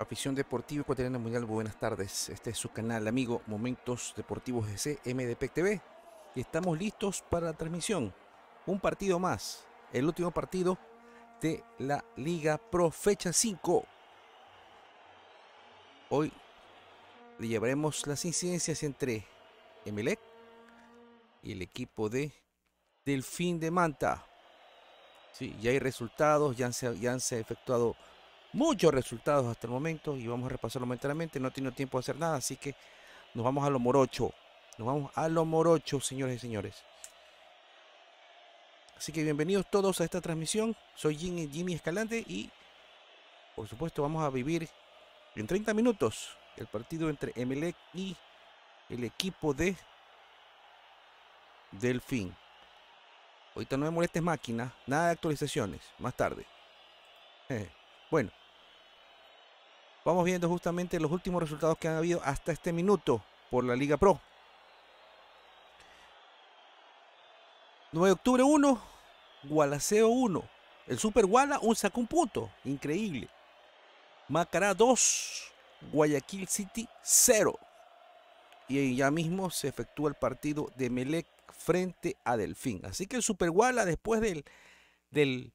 Afición deportiva ecuatoriana mundial, buenas tardes. Este es su canal amigo Momentos Deportivos GC MDP TV y estamos listos para la transmisión. Un partido más, el último partido de la Liga Pro fecha 5. Hoy le llevaremos las incidencias entre Emelec y el equipo de Delfín de Manta. Sí, ya hay resultados, ya han se efectuado muchos resultados hasta el momento y vamos a repasarlo momentáneamente. No he tenido tiempo de hacer nada, así que nos vamos a lo morocho. Nos vamos a lo morocho, señores y señores. Así que bienvenidos todos a esta transmisión. Soy Jimmy Escalante y por supuesto vamos a vivir en 30 minutos el partido entre Emelec y el equipo de Delfín. Ahorita no me molestes máquina, nada de actualizaciones, más tarde. Bueno, vamos viendo justamente los últimos resultados que han habido hasta este minuto por la Liga Pro. 9 de octubre 1, Gualaceo 1. El Super Guala sacó un punto, increíble. Macará 2, Guayaquil City 0. Y ya mismo se efectúa el partido de Emelec frente a Delfín. Así que el Super Guala después del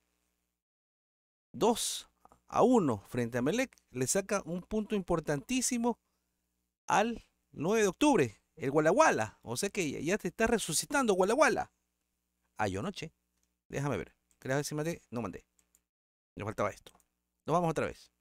2-1 frente a Emelec le saca un punto importantísimo al 9 de octubre, el Guala. O sea que ya te está resucitando Guala. Ah, yo noche. Déjame ver. ¿Querías ver si mandé? No mandé. Me faltaba esto. Nos vamos otra vez.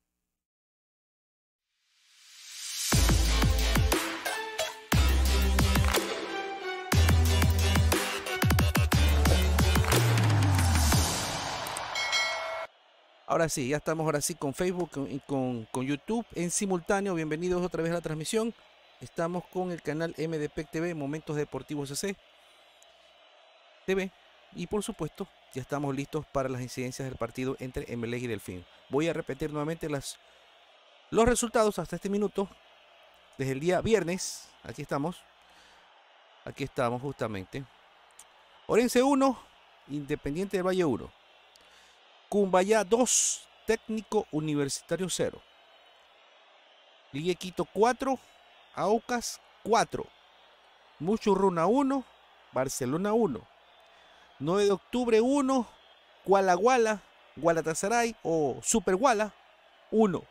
Ahora sí, ya estamos con Facebook y con YouTube en simultáneo. Bienvenidos otra vez a la transmisión. Estamos con el canal MDP TV, Momentos Deportivos CC TV. Y por supuesto, ya estamos listos para las incidencias del partido entre Emelec y Delfín. Voy a repetir nuevamente los resultados hasta este minuto. Desde el día viernes, aquí estamos justamente. Orense 1, Independiente del Valle 1. Cumbayá 2, Técnico Universitario 0. Ligue Quito 4, Aucas 4. Muchurruna 1, Barcelona 1. 9 de octubre 1, Guala, Gualatasaray o Super Guala 1.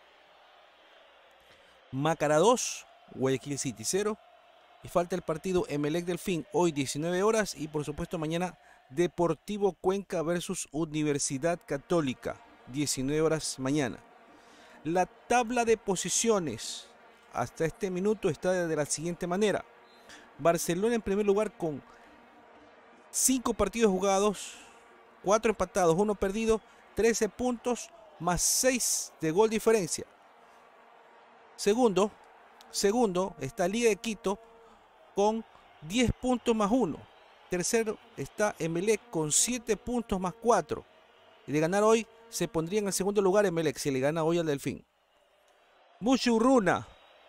Macará 2, Guayaquil City 0. Y falta el partido Emelec Delfín hoy 19 horas y por supuesto mañana Deportivo Cuenca versus Universidad Católica 19 horas mañana. La tabla de posiciones hasta este minuto está de la siguiente manera. Barcelona en primer lugar con 5 partidos jugados, 4 empatados, 1 perdido, 13 puntos más 6 de gol diferencia. Segundo está Liga de Quito con 10 puntos más 1. Tercero está Emelec con 7 puntos más 4. Y de ganar hoy se pondría en el segundo lugar Emelec si le gana hoy al Delfín. Muchurruna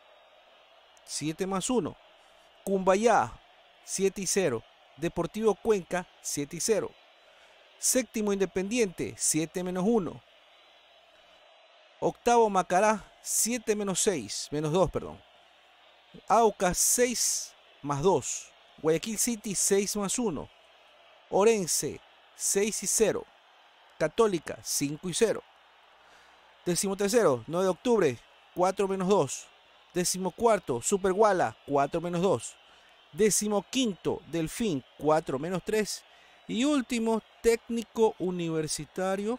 7 más 1. Cumbayá 7 y 0. Deportivo Cuenca 7 y 0. Séptimo Independiente 7 menos 1. Octavo Macará 7 menos 6. Menos 2, perdón. Aucas 6 más 2. Guayaquil City 6 más 1. Orense 6 y 0. Católica 5 y 0. Décimo tercero, 9 de octubre 4 menos 2. Décimo cuarto, Super Guala 4 menos 2. Décimo quinto, Delfín 4 menos 3. Y último, Técnico Universitario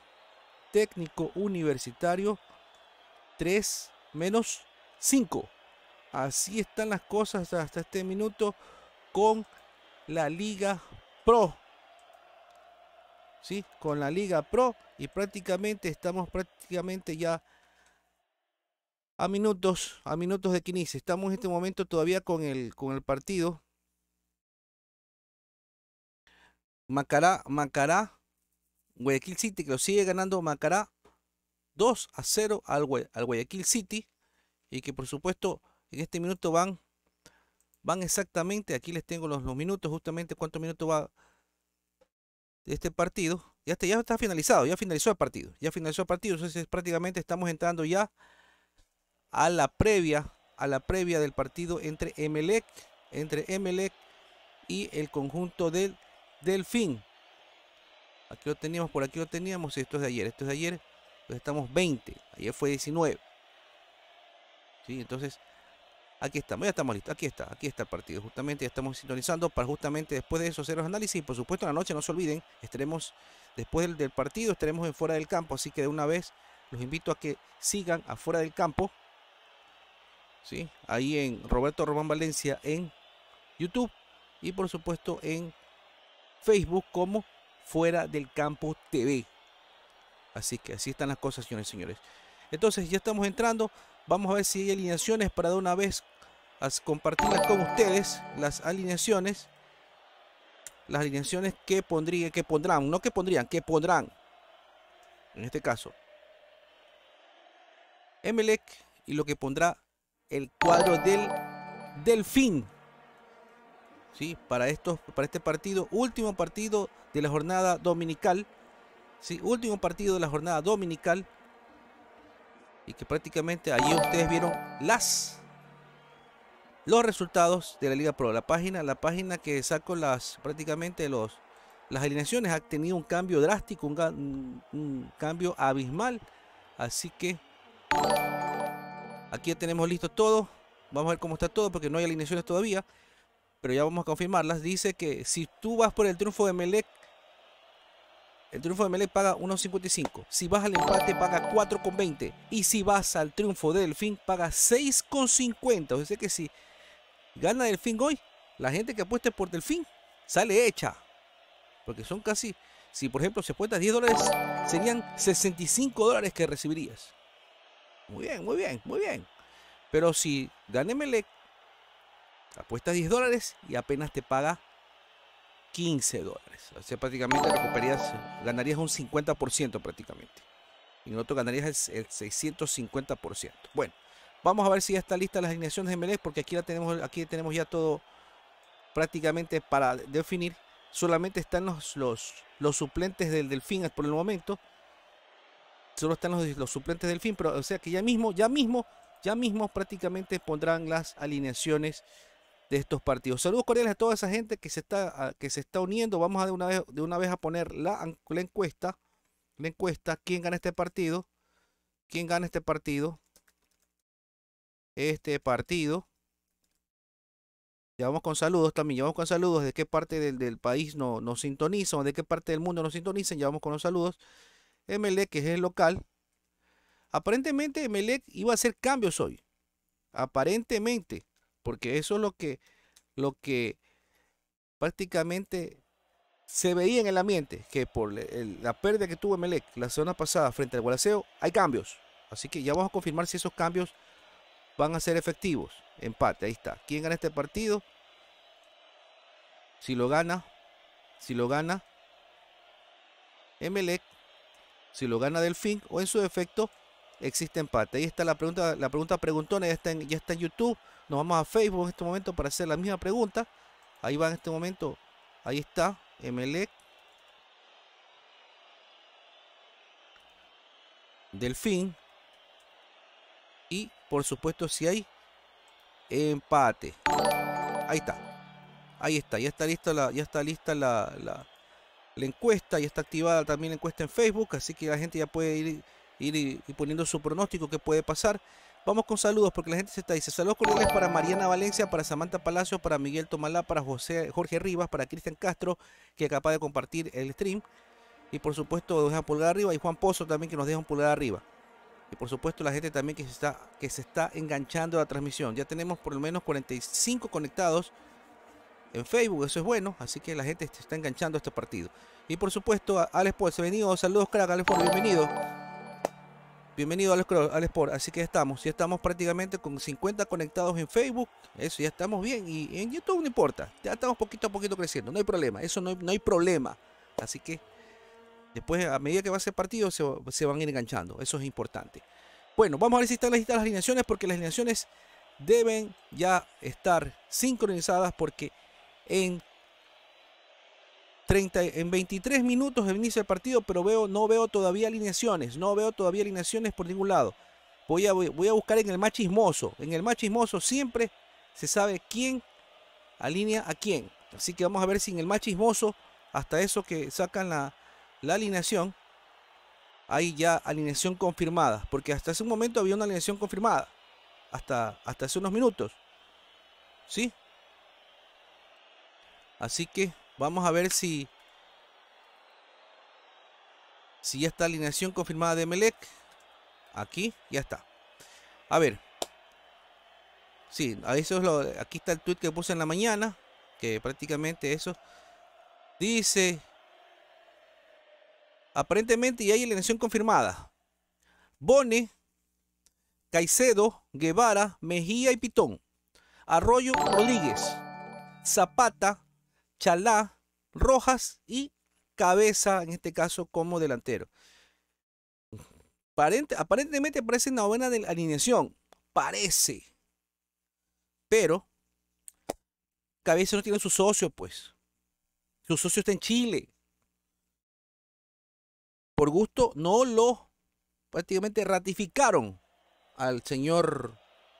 3 menos 5. Así están las cosas hasta este minuto con la Liga Pro. ¿Sí? Con la Liga Pro y estamos ya a minutos de que inicie. Estamos en este momento todavía con el partido. Macará, Guayaquil City, que lo sigue ganando Macará 2 a 0 al Guayaquil City. Y que por supuesto en este minuto van exactamente, aquí les tengo los minutos, justamente cuántos minutos va de este partido. Ya está finalizado, ya finalizó el partido. Entonces prácticamente estamos entrando ya a la previa del partido entre Emelec y el conjunto del Delfín. Aquí lo teníamos, por aquí lo teníamos. Esto es de ayer, entonces estamos 20, ayer fue 19. ¿Sí? Entonces aquí estamos, ya estamos listos, aquí está el partido, justamente ya estamos sintonizando para justamente después de eso hacer los análisis. Y por supuesto en la noche no se olviden, estaremos después del partido, estaremos en Fuera del Campo, así que de una vez los invito a que sigan a Fuera del Campo, ¿sí? Ahí en Roberto Román Valencia en YouTube y por supuesto en Facebook como Fuera del Campo TV. Así que así están las cosas, señores y señores. Entonces ya estamos entrando, vamos a ver si hay alineaciones para de una vez compartirlas con ustedes, las alineaciones que pondrán en este caso Emelec, y lo que pondrá el cuadro del Delfín, ¿sí? Para este partido, último partido de la jornada dominical, ¿sí? Último partido de la jornada dominical, y que prácticamente allí ustedes vieron los resultados de la Liga Pro. La página que saco prácticamente las alineaciones ha tenido un cambio drástico, un cambio abismal. Así que aquí ya tenemos listo todo. Vamos a ver cómo está todo porque no hay alineaciones todavía, pero ya vamos a confirmarlas. Dice que si tú vas por el triunfo de Emelec, paga 1.55. Si vas al empate paga 4.20. Y si vas al triunfo de Delfín paga 6.50. O sea que si gana Delfín hoy, la gente que apueste por Delfín sale hecha. Porque son casi, si por ejemplo se apuestas $10, serían $65 que recibirías. Muy bien, muy bien, muy bien. Pero si gana Emelec, apuestas $10 y apenas te paga $15. O sea, prácticamente ganarías un 50% prácticamente. Y nosotros ganarías el 650%. Bueno, vamos a ver si ya está lista las alineaciones de Emelec, porque aquí tenemos ya todo prácticamente para definir. Solamente están los suplentes del Delfín por el momento. Solo están los suplentes del Delfín, pero o sea que ya mismo prácticamente pondrán las alineaciones de estos partidos. Saludos cordiales a toda esa gente que se está uniendo. Vamos a de una vez a poner la encuesta. ¿Quién gana este partido? ¿Quién gana este partido? Ya vamos con saludos también. Ya vamos con saludos. ¿De qué parte del país nos sintonizan? ¿O de qué parte del mundo nos sintonizan? Ya vamos con los saludos. Emelec, que es el local. Aparentemente Emelec iba a hacer cambios hoy. Aparentemente. Porque eso es lo que prácticamente se veía en el ambiente, que por la pérdida que tuvo Emelec la semana pasada frente al Gualaceo, hay cambios. Así que ya vamos a confirmar si esos cambios van a ser efectivos. Empate, ahí está. ¿Quién gana este partido? Si lo gana Emelec, si lo gana Delfín, o en su defecto existe empate. Ahí está la pregunta preguntona, ya está en YouTube. Nos vamos a Facebook en este momento para hacer la misma pregunta. Ahí va en este momento. Ahí está Emelec, Delfín, y por supuesto si hay empate. Ahí está, ya está lista la encuesta, ya está activada también la encuesta en Facebook, así que la gente ya puede ir poniendo su pronóstico que puede pasar. Vamos con saludos porque la gente dice saludos cordiales para Mariana Valencia, para Samantha Palacio, para Miguel Tomalá, para Jorge Rivas, para Cristian Castro, que acaba de compartir el stream, y por supuesto deja un pulgar arriba, y Juan Pozo también, que nos deja un pulgar arriba, y por supuesto la gente también que se está enganchando a la transmisión. Ya tenemos por lo menos 45 conectados en Facebook, eso es bueno, así que la gente se está enganchando a este partido. Y por supuesto a Alex Sport, bienvenido, saludos crack, Alex Sport, bienvenido Alex Sport. Así que ya estamos prácticamente con 50 conectados en Facebook, eso ya estamos bien, y en YouTube no importa, ya estamos poquito a poquito creciendo, no hay problema, eso no hay problema. Así que después, a medida que va a ser partido, se van a ir enganchando, eso es importante. Bueno, vamos a ver si están listas las alineaciones, porque las alineaciones deben ya estar sincronizadas, porque en 23 minutos de inicio del partido, pero no veo todavía alineaciones por ningún lado. Voy a buscar en el más chismoso. En el más chismoso siempre se sabe quién alinea a quién. Así que vamos a ver si en el más chismoso, hasta eso que sacan la alineación, hay ya alineación confirmada. Porque hasta ese momento había una alineación confirmada. Hasta hace unos minutos. ¿Sí? Así que vamos a ver si ya está alineación confirmada de Emelec. Aquí ya está. A ver. Sí, eso es aquí está el tweet que puse en la mañana. Que prácticamente eso dice. Aparentemente ya hay alineación confirmada. Bone, Caicedo, Guevara, Mejía y Pitón. Arroyo, Rodríguez, Zapata, Chalá, Rojas y Cabeza, en este caso como delantero. Aparentemente parece una buena alineación. Parece. Pero Cabeza no tiene su socio, pues. Su socio está en Chile. Por gusto no lo prácticamente ratificaron al señor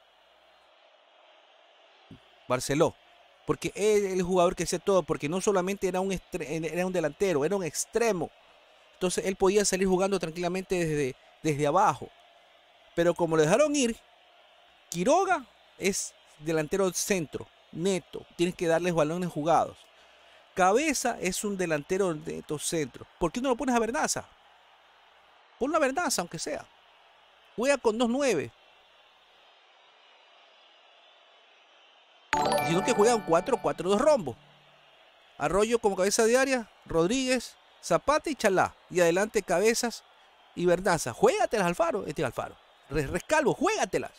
Barceló. Porque es el jugador que hacía todo. Porque no solamente era un delantero, era un extremo. Entonces él podía salir jugando tranquilamente desde abajo. Pero como lo dejaron ir, Quiroga es delantero centro, neto. Tienes que darles balones jugados. Cabeza es un delantero neto centro. ¿Por qué no lo pones a Vernaza? Ponlo a Vernaza, aunque sea. Juega con 2-9. Sino que juega un 4-4-2 rombo. Arroyo como cabeza de área, Rodríguez, Zapata y Chalá. Y adelante Cabezas y Vernaza. Juégatelas, Alfaro. Alfaro. Rescalvo, juégatelas.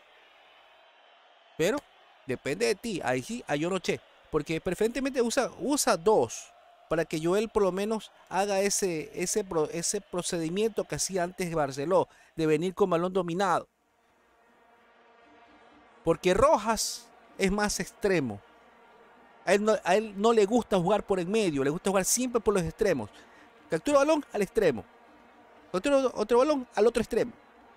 Pero depende de ti. Ahí sí, a yo no che. Porque preferentemente usa dos. Para que Joel por lo menos haga ese procedimiento que hacía antes de Barceló. De venir con balón dominado. Porque Rojas es más extremo. A él no le gusta jugar por en medio. Le gusta jugar siempre por los extremos. Captura balón al extremo. Captura otro balón al otro extremo.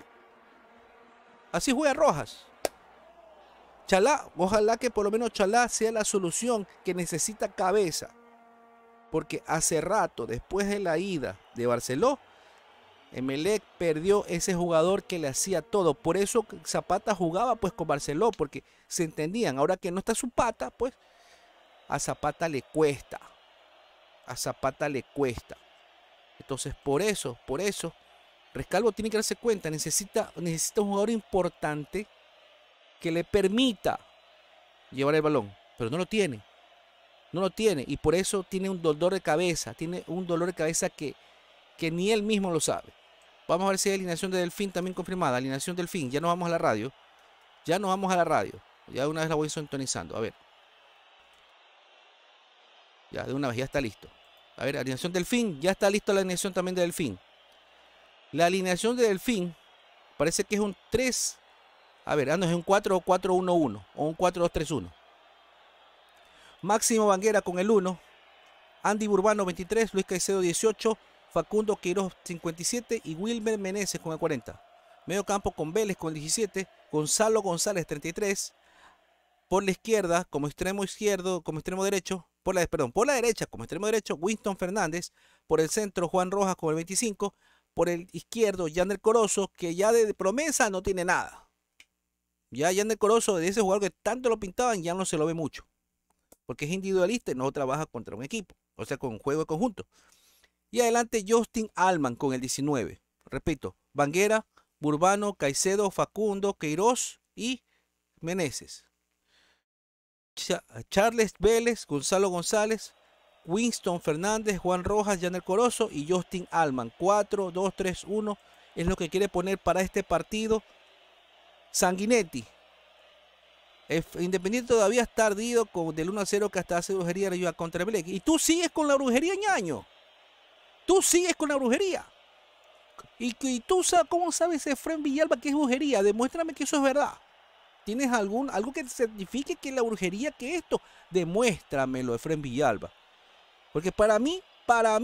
Así juega Rojas. Chalá, ojalá que por lo menos Chalá sea la solución que necesita Cabeza. Porque hace rato, después de la ida de Barceló, Emelec perdió ese jugador que le hacía todo. Por eso Zapata jugaba pues con Barceló, porque se entendían. Ahora que no está su pata, pues a Zapata le cuesta. A Zapata le cuesta. Entonces por eso, Rescalvo tiene que darse cuenta, necesita un jugador importante que le permita llevar el balón, pero no lo tiene. No lo tiene y por eso tiene un dolor de cabeza, que ni él mismo lo sabe. Vamos a ver si hay alineación de Delfín también confirmada. Alineación Delfín, ya nos vamos a la radio. Ya una vez la voy sintonizando, a ver. Ya, de una vez, ya está listo. A ver, alineación Delfín, ya está listo la alineación también de Delfín. La alineación de Delfín parece que es un 3. A ver, no es un 4-4-1-1 o un 4-2-3-1. Máximo Banguera con el 1. Andy Burbano 23, Luis Caicedo 18, Facundo Queiroz 57 y Wilmer Meneses con el 40. Medio campo con Vélez con el 17, Gonzalo González 33. Por la izquierda, como extremo izquierdo, como extremo derecho, por la derecha como extremo derecho, Winston Fernández. Por el centro, Juan Rojas con el 25. Por el izquierdo, Yander Corozo, que ya de promesa no tiene nada. Ya Yander Corozo, de ese jugador que tanto lo pintaban, ya no se lo ve mucho. Porque es individualista y no trabaja contra un equipo. O sea, con juego de conjunto. Y adelante Justin Allman con el 19. Repito, Banguera, Burbano, Caicedo, Facundo, Queiroz y Meneses. Charles Vélez, Gonzalo González, Winston Fernández, Juan Rojas, Yander Corozo y Justin Allman. 4-2-3-1 es lo que quiere poner para este partido Sanguinetti. Independiente todavía está ardido con del 1-0 que hasta hace brujería le ayuda contra Emelec. Y tú sigues con la brujería, ñaño. Tú sigues con la brujería. Y tú sabes cómo sabes Efren Villalba que es brujería. Demuéstrame que eso es verdad. ¿Tienes algo que certifique que la brujería que esto? Demuéstramelo, Efren Villalba. Porque para mí,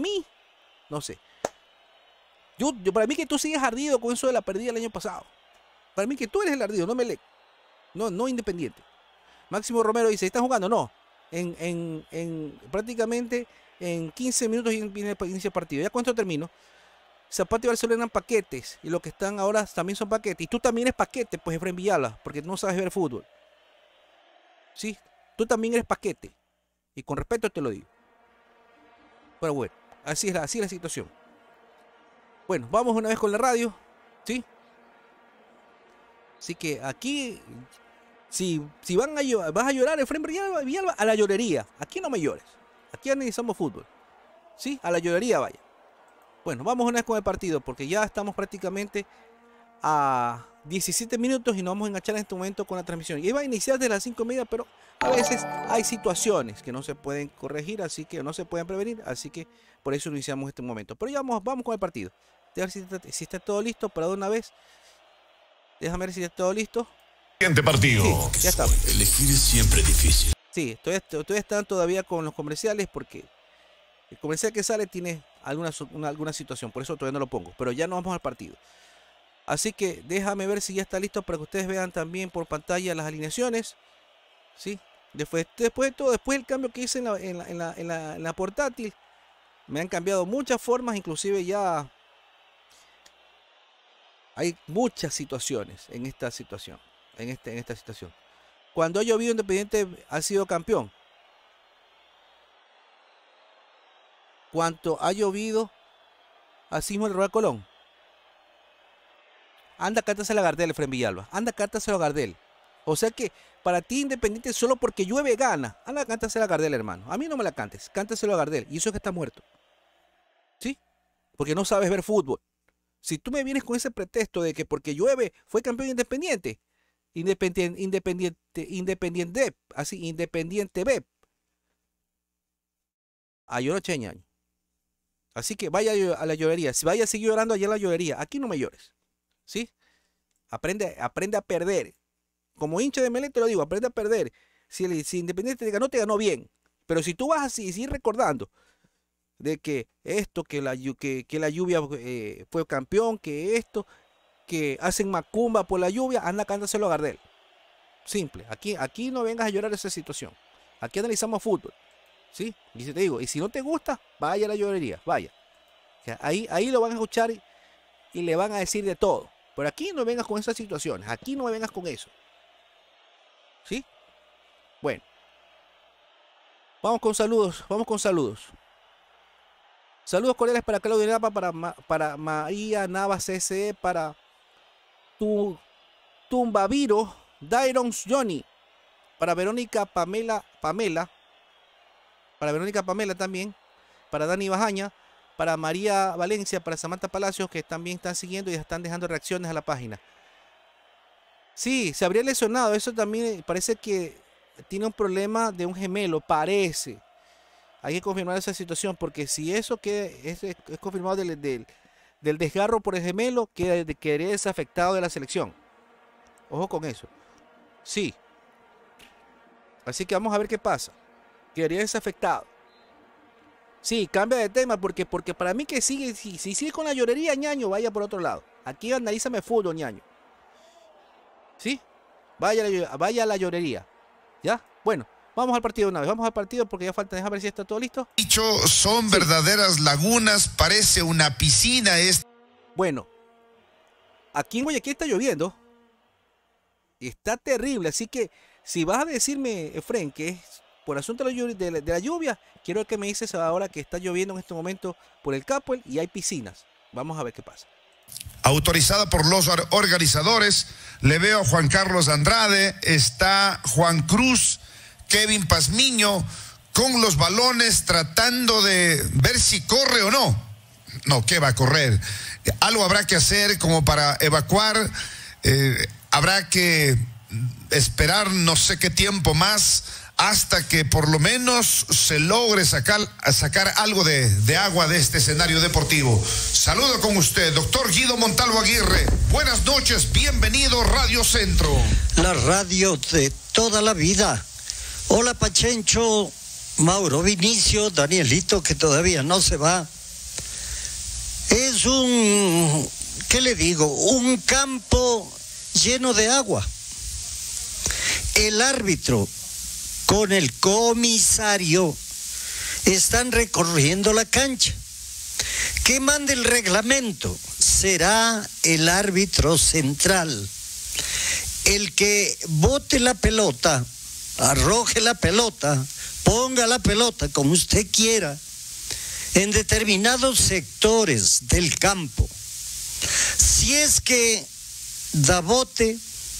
no sé. Para mí que tú sigues ardido con eso de la pérdida del año pasado. Para mí que tú eres el ardido, no Emelec. No Independiente. Máximo Romero dice, ¿están jugando? No. Prácticamente en 15 minutos inicia el partido. ¿Ya cuánto termino? Zapata y Barcelona eran paquetes. Y los que están ahora también son paquetes. Y tú también eres paquete, pues Efraín Villalba, porque no sabes ver fútbol. ¿Sí? Tú también eres paquete. Y con respeto te lo digo. Pero bueno, así es la situación. Bueno, vamos una vez con la radio. ¿Sí? Así que aquí, si vas a llorar, Efraín Villalba, a la llorería. Aquí no me llores. Aquí analizamos fútbol. ¿Sí? A la llorería vaya. Bueno, vamos una vez con el partido, porque ya estamos prácticamente a 17 minutos y nos vamos a enganchar en este momento con la transmisión. Y iba a iniciar desde las 5:30, pero a veces hay situaciones que no se pueden corregir, así que no se pueden prevenir, así que por eso iniciamos este momento. Pero ya vamos con el partido. A ver si está todo listo para de una vez. Déjame ver si está todo listo. Siguiente partido. Sí, ya está. Elegir es siempre difícil. Sí, todavía están todavía con los comerciales porque el comercial que sale tiene alguna situación, por eso todavía no lo pongo. Pero ya nos vamos al partido. Así que déjame ver si ya está listo para que ustedes vean también por pantalla las alineaciones. ¿Sí? Después de todo, después del cambio que hice en la portátil, me han cambiado muchas formas, inclusive ya hay muchas situaciones en esta situación. En esta situación. Cuando ha llovido, Independiente ha sido campeón. Cuanto ha llovido, así mismo el Real Colón. Anda, cántasela a Gardel, Efraín Villalba. Anda, cántasela a Gardel. O sea que para ti, Independiente, solo porque llueve gana. Anda, cántasela a Gardel, hermano. A mí no me la cantes. Cántaselo a Gardel. Y eso es que está muerto. ¿Sí? Porque no sabes ver fútbol. Si tú me vienes con ese pretexto de que porque llueve fue campeón Independiente. Independiente B. A llorar Cheñaño. Así que vaya a la llorería. Si vaya a seguir llorando allá en la llorería. Aquí no me llores. ¿Sí? Aprende a perder. Como hincha de Emelec te lo digo, aprende a perder. Si Independiente te ganó bien. Pero si tú vas a seguir recordando de que esto, que la lluvia fue campeón, que esto, que hacen macumba por la lluvia, anda, cántaselo a Gardel. Simple. Aquí no vengas a llorar esa situación. Aquí analizamos fútbol. ¿Sí? Y si te digo, y si no te gusta, vaya a la llorería, vaya. O sea, ahí lo van a escuchar y le van a decir de todo. Pero aquí no vengas con esas situaciones. Aquí no me vengas con eso. ¿Sí? Bueno. Vamos con saludos. Saludos cordiales para Claudio Nava, para María Navas CSE, para Tumbaviro, Dyrons Johnny, para Verónica Pamela, para Verónica Pamela también, para Dani Bajaña, para María Valencia, para Samantha Palacios, que también están siguiendo y están dejando reacciones a la página. Sí, se habría lesionado, eso también parece que tiene un problema de un gemelo, parece. Hay que confirmar esa situación, porque si eso que es confirmado del desgarro por el gemelo, quedaría desafectado de la selección. Ojo con eso. Sí. Así que vamos a ver qué pasa. Quedaría desafectado. Sí, cambia de tema, porque para mí que si sigue con la llorería, ñaño, vaya por otro lado. Aquí analízame fútbol, ñaño. ¿Sí? Vaya a la llorería. ¿Ya? Bueno. Vamos al partido una vez, vamos al partido porque ya falta, déjame ver si está todo listo. Dicho, son verdaderas lagunas, parece una piscina. Bueno, aquí en Guayaquil está lloviendo. Está terrible, así que si vas a decirme, Efraín, que es por asunto de la lluvia, quiero que me dices ahora que está lloviendo en este momento por el Capuel y hay piscinas. Vamos a ver qué pasa. Autorizada por los organizadores, le veo a Juan Carlos Andrade, está Juan Cruz, Kevin Pazmiño con los balones tratando de ver si corre o no. No, ¿qué va a correr? Algo habrá que hacer como para evacuar. Habrá que esperar no sé qué tiempo más hasta que por lo menos se logre sacar algo de agua de este escenario deportivo. Saludo con usted, doctor Guido Montalvo Aguirre. Buenas noches, bienvenido Radio Centro. La radio de toda la vida. Hola Pachencho, Mauro, Vinicio, Danielito, que todavía no se va. Es ¿qué le digo? Un campo lleno de agua. El árbitro con el comisario están recorriendo la cancha. ¿Qué manda el reglamento? Será el árbitro central el que bote la pelota, arroje la pelota, ponga la pelota como usted quiera en determinados sectores del campo. Si es que da bote,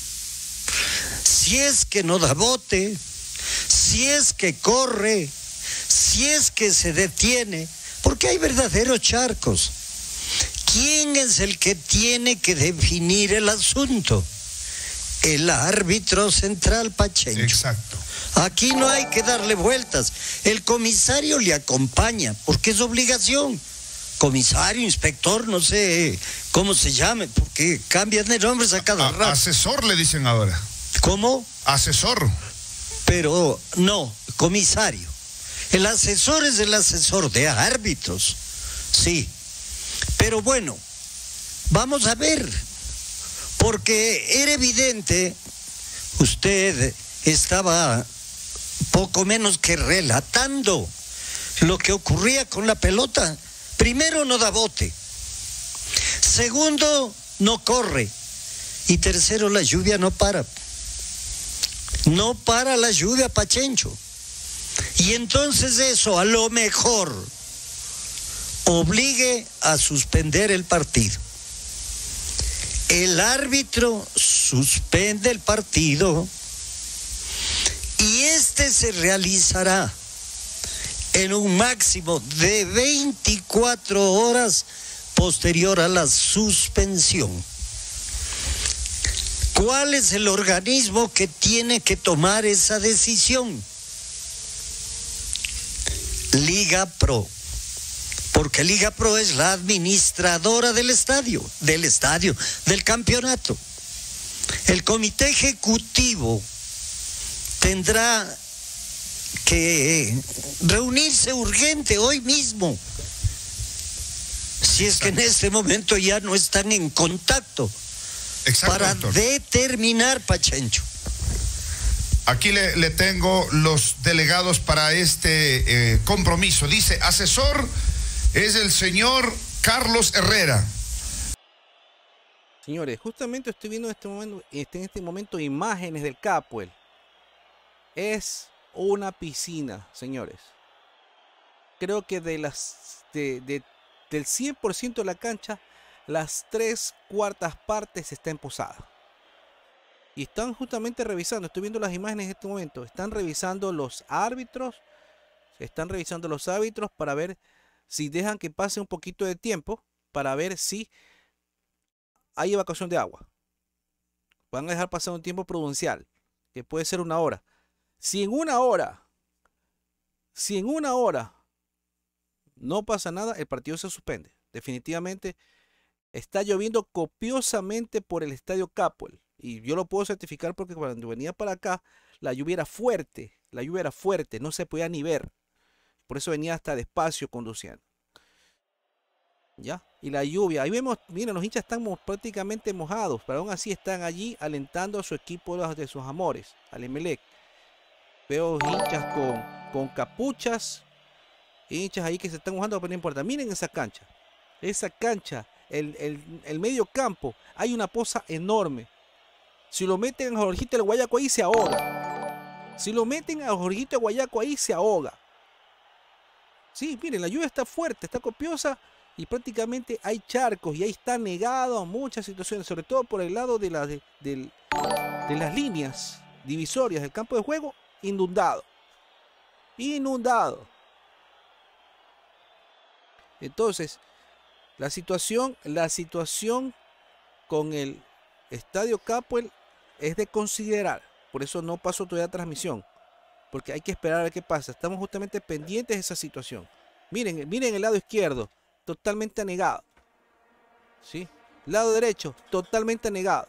si es que no da bote, si es que corre, si es que se detiene, porque hay verdaderos charcos. ¿Quién es el que tiene que definir el asunto? El árbitro central, Pachencho. Exacto. Aquí no hay que darle vueltas. El comisario le acompaña, porque es obligación. Comisario, inspector, no sé cómo se llame, porque cambian de nombres a cada rato. Asesor le dicen ahora. ¿Cómo? Asesor. Pero no, comisario. El asesor es el asesor de árbitros. Sí. Pero bueno, vamos a ver. Porque era evidente, usted estaba poco menos que relatando lo que ocurría con la pelota. Primero, no da bote. Segundo, no corre. Y tercero, la lluvia no para. No para la lluvia, Pachencho. Y entonces eso a lo mejor obligue a suspender el partido. El árbitro suspende el partido y este se realizará en un máximo de 24 horas posterior a la suspensión. ¿Cuál es el organismo que tiene que tomar esa decisión? Liga Pro. Porque Liga Pro es la administradora del campeonato. El comité ejecutivo tendrá que reunirse urgente hoy mismo. Si es que en este momento ya no están en contacto. Exacto, para doctor. Determinar, Pachencho. Aquí le tengo los delegados para este compromiso. Dice, asesor es el señor Carlos Herrera. Señores, justamente estoy viendo en este momento imágenes del Capuel. Es una piscina, señores. Creo que del 100% de la cancha, las 3/4 partes está empozada. Y están justamente revisando, estoy viendo las imágenes en este momento, están revisando los árbitros, para ver si dejan que pase un poquito de tiempo, para ver si hay evacuación de agua. Van a dejar pasar un tiempo prudencial, que puede ser 1 hora. Si en una hora no pasa nada, el partido se suspende. Definitivamente está lloviendo copiosamente por el estadio Capuel. Y yo lo puedo certificar porque cuando venía para acá, la lluvia era fuerte, no se podía ni ver. Por eso venía hasta despacio conduciendo. ¿Ya? Y la lluvia, ahí vemos, miren, los hinchas están prácticamente mojados, pero aún así están allí alentando a su equipo de sus amores, al Emelec. Veo hinchas con capuchas, hinchas ahí que se están mojando, pero no importa. Miren esa cancha, el medio campo, hay una poza enorme. Si lo meten a Jorgito el Guayaco ahí se ahoga. Sí, miren, la lluvia está fuerte, está copiosa y prácticamente hay charcos y ahí está negado a muchas situaciones, sobre todo por el lado de las líneas divisorias del campo de juego, inundado. Entonces, la situación con el estadio Capuel es de considerar. Por eso no pasó todavía la transmisión, porque hay que esperar a ver qué pasa. Estamos justamente pendientes de esa situación. Miren el lado izquierdo, totalmente anegado. ¿Sí? Lado derecho, totalmente anegado.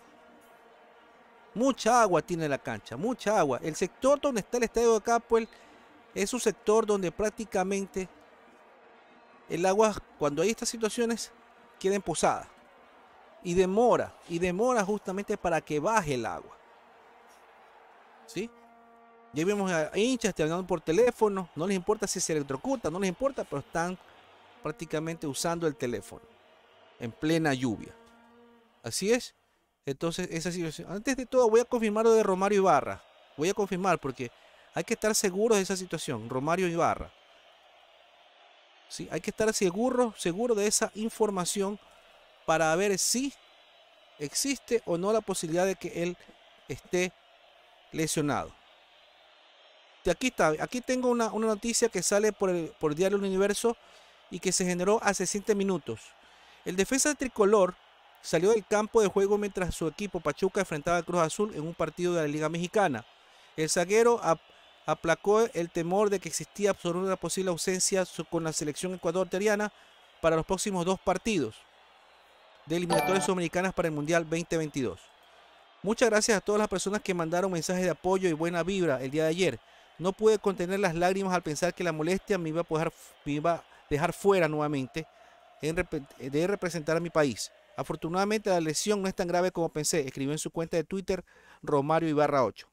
Mucha agua tiene la cancha, mucha agua. El sector donde está el estadio de Capuel es un sector donde prácticamente el agua, cuando hay estas situaciones, queda empozada. y demora justamente para que baje el agua. ¿Sí? Ya vemos a hinchas hablando por teléfono, no les importa si se electrocuta, no les importa, pero están prácticamente usando el teléfono en plena lluvia. Así es. Entonces, esa situación. Antes de todo, voy a confirmar lo de Romario Ibarra. Voy a confirmar porque hay que estar seguros de esa situación. Romario Ibarra. ¿Sí? Hay que estar seguro de esa información para ver si existe o no la posibilidad de que él esté lesionado. Aquí está. Aquí tengo una noticia que sale por Diario El Universo y que se generó hace 7 minutos. El defensa tricolor salió del campo de juego mientras su equipo Pachuca enfrentaba a Cruz Azul en un partido de la Liga Mexicana. El zaguero aplacó el temor de que existía sobre una posible ausencia con la selección ecuatoriana para los próximos 2 partidos de eliminatorias sudamericanas para el Mundial 2022. Muchas gracias a todas las personas que mandaron mensajes de apoyo y buena vibra el día de ayer. No pude contener las lágrimas al pensar que la molestia me iba a dejar fuera nuevamente de representar a mi país. Afortunadamente la lesión no es tan grave como pensé, escribió en su cuenta de Twitter Romario Ibarra 8.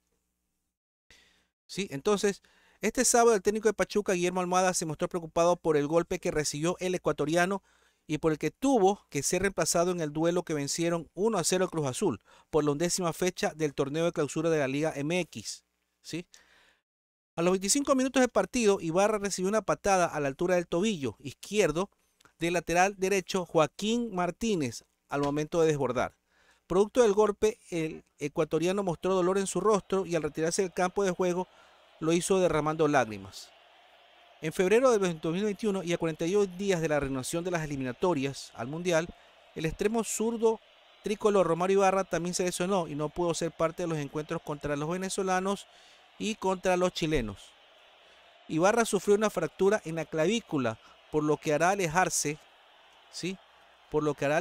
¿Sí? Entonces, este sábado el técnico de Pachuca, Guillermo Almada, se mostró preocupado por el golpe que recibió el ecuatoriano y por el que tuvo que ser reemplazado en el duelo que vencieron 1-0 al Cruz Azul por la 11ª fecha del torneo de clausura de la Liga MX. ¿Sí? A los 25 minutos del partido, Ibarra recibió una patada a la altura del tobillo izquierdo del lateral derecho Joaquín Martínez al momento de desbordar. Producto del golpe, el ecuatoriano mostró dolor en su rostro y al retirarse del campo de juego lo hizo derramando lágrimas. En febrero del 2021 y a 42 días de la reanudación de las eliminatorias al Mundial, el extremo zurdo tricolor Romario Ibarra también se lesionó y no pudo ser parte de los encuentros contra los venezolanos y contra los chilenos. Ibarra sufrió una fractura en la clavícula, por lo que hará alejarse, ¿sí? Lo que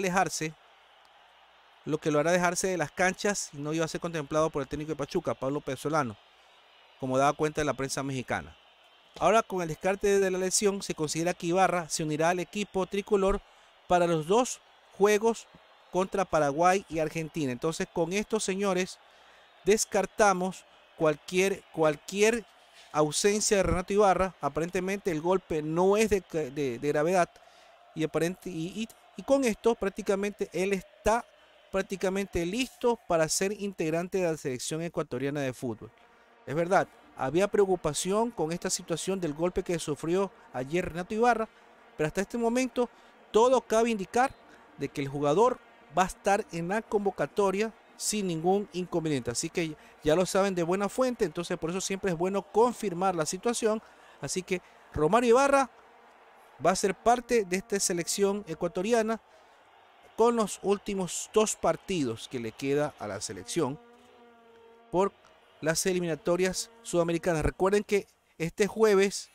lo hará dejarse de las canchas y no iba a ser contemplado por el técnico de Pachuca, Pablo Pesolano, como daba cuenta de la prensa mexicana. Ahora, con el descarte de la lesión, se considera que Ibarra se unirá al equipo tricolor para los 2 juegos contra Paraguay y Argentina. Entonces, con estos señores, descartamos cualquier ausencia de Renato Ibarra. Aparentemente el golpe no es de gravedad y con esto prácticamente él está listo para ser integrante de la selección ecuatoriana de fútbol. Es verdad, había preocupación con esta situación del golpe que sufrió ayer Renato Ibarra, pero hasta este momento todo cabe indicar de que el jugador va a estar en la convocatoria sin ningún inconveniente. Así que ya lo saben de buena fuente, entonces por eso siempre es bueno confirmar la situación. Así que Romario Ibarra va a ser parte de esta selección ecuatoriana con los últimos 2 partidos que le queda a la selección por las eliminatorias sudamericanas. Recuerden que este jueves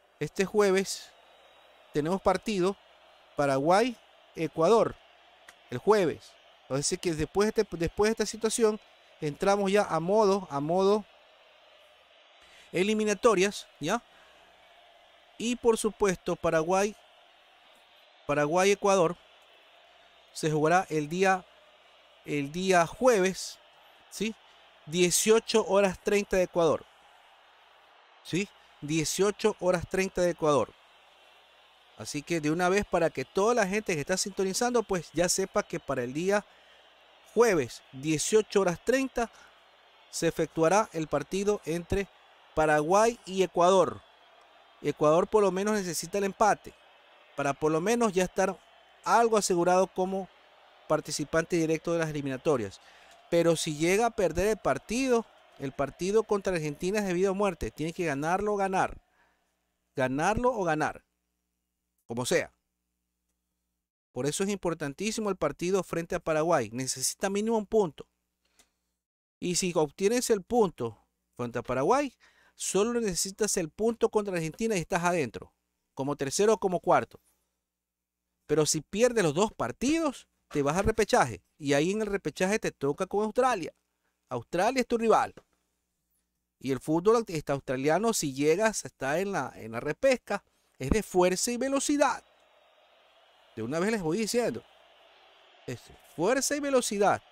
tenemos partido Paraguay-Ecuador el jueves. Así que después de esta situación entramos ya a modo eliminatorias, ¿ya? Y por supuesto Paraguay-Ecuador se jugará el día jueves, ¿sí? 18:30 de Ecuador, ¿sí? 18:30 de Ecuador. Así que de una vez, para que toda la gente que está sintonizando pues ya sepa que para el día jueves 18:30 se efectuará el partido entre Paraguay y Ecuador. Ecuador por lo menos necesita el empate para por lo menos ya estar algo asegurado como participante directo de las eliminatorias. Pero si llega a perder el partido contra Argentina es de vida o muerte. Tiene que ganarlo o ganar. Ganarlo o ganar. Como sea. Por eso es importantísimo el partido frente a Paraguay. Necesita mínimo un punto. Y si obtienes el punto frente a Paraguay, solo necesitas el punto contra Argentina y estás adentro. Como tercero o como cuarto. Pero si pierdes los 2 partidos, te vas al repechaje. Y ahí en el repechaje te toca con Australia. Australia es tu rival. Y el fútbol australiano, si llegas, está en la repesca, es de fuerza y velocidad. De una vez les voy diciendo. es fuerza y velocidad.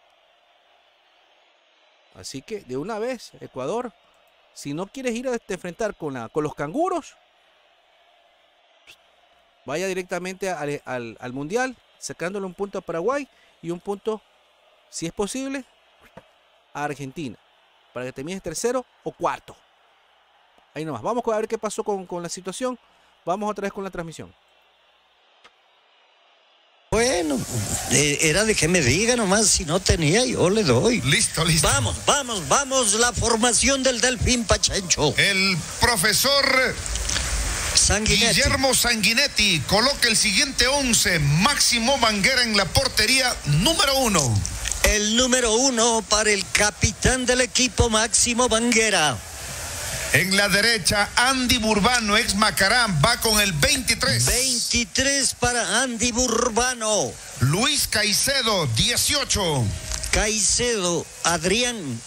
Así que de una vez, Ecuador, si no quieres ir a enfrentar con los canguros, vaya directamente al Mundial, sacándole un punto a Paraguay y un punto, si es posible, a Argentina, para que termines tercero o cuarto. Ahí nomás, vamos a ver qué pasó con la situación. Vamos otra vez con la transmisión. Bueno, era de que me diga nomás, si no tenía yo le doy. Listo. Vamos, la formación del Delfín Pachencho. El profesor Sanguinetti. Guillermo Sanguinetti coloca el siguiente 11. Máximo Banguera en la portería número 1. El número 1 para el capitán del equipo, Máximo Banguera. En la derecha, Andy Burbano, ex Macarán, va con el 23. 23 para Andy Burbano. Luis Caicedo, 18. Caicedo, Adrián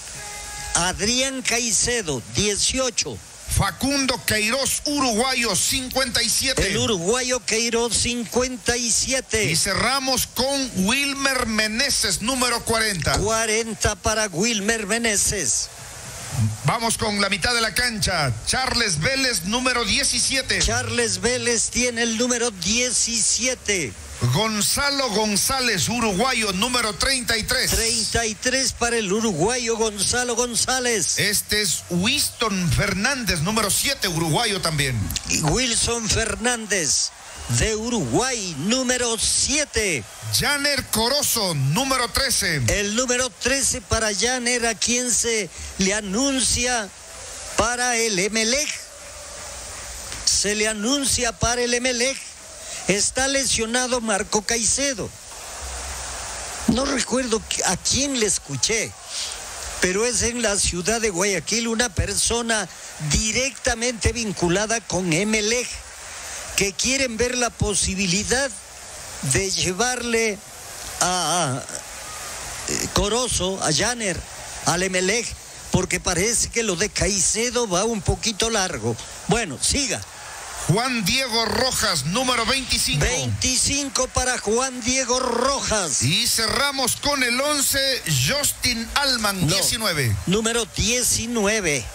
Caicedo, 18. Facundo Queiroz, uruguayo, 57. El uruguayo Queiroz, 57. Y cerramos con Wilmer Meneses, número 40. 40 para Wilmer Meneses. Vamos con la mitad de la cancha. Charles Vélez, número 17. Charles Vélez tiene el número 17. Gonzalo González, uruguayo, número 33. 33 para el uruguayo Gonzalo González. Este es Winston Fernández, número 7, uruguayo también. Y Wilson Fernández, de Uruguay, número 7. Janer Corozo, número 13. El número 13 para Janer, a quien se le anuncia para el Emelec. Se le anuncia para el Emelec. Está lesionado Marco Caicedo. No recuerdo a quién le escuché, pero es en la ciudad de Guayaquil una persona directamente vinculada con Emelec, que quieren ver la posibilidad de llevarle a Corozo, a Janer, al Emelec, porque parece que lo de Caicedo va un poquito largo. Bueno, siga. Juan Diego Rojas, número 25. 25 para Juan Diego Rojas. Y cerramos con el 11, Justin Alman, 19. Número 19.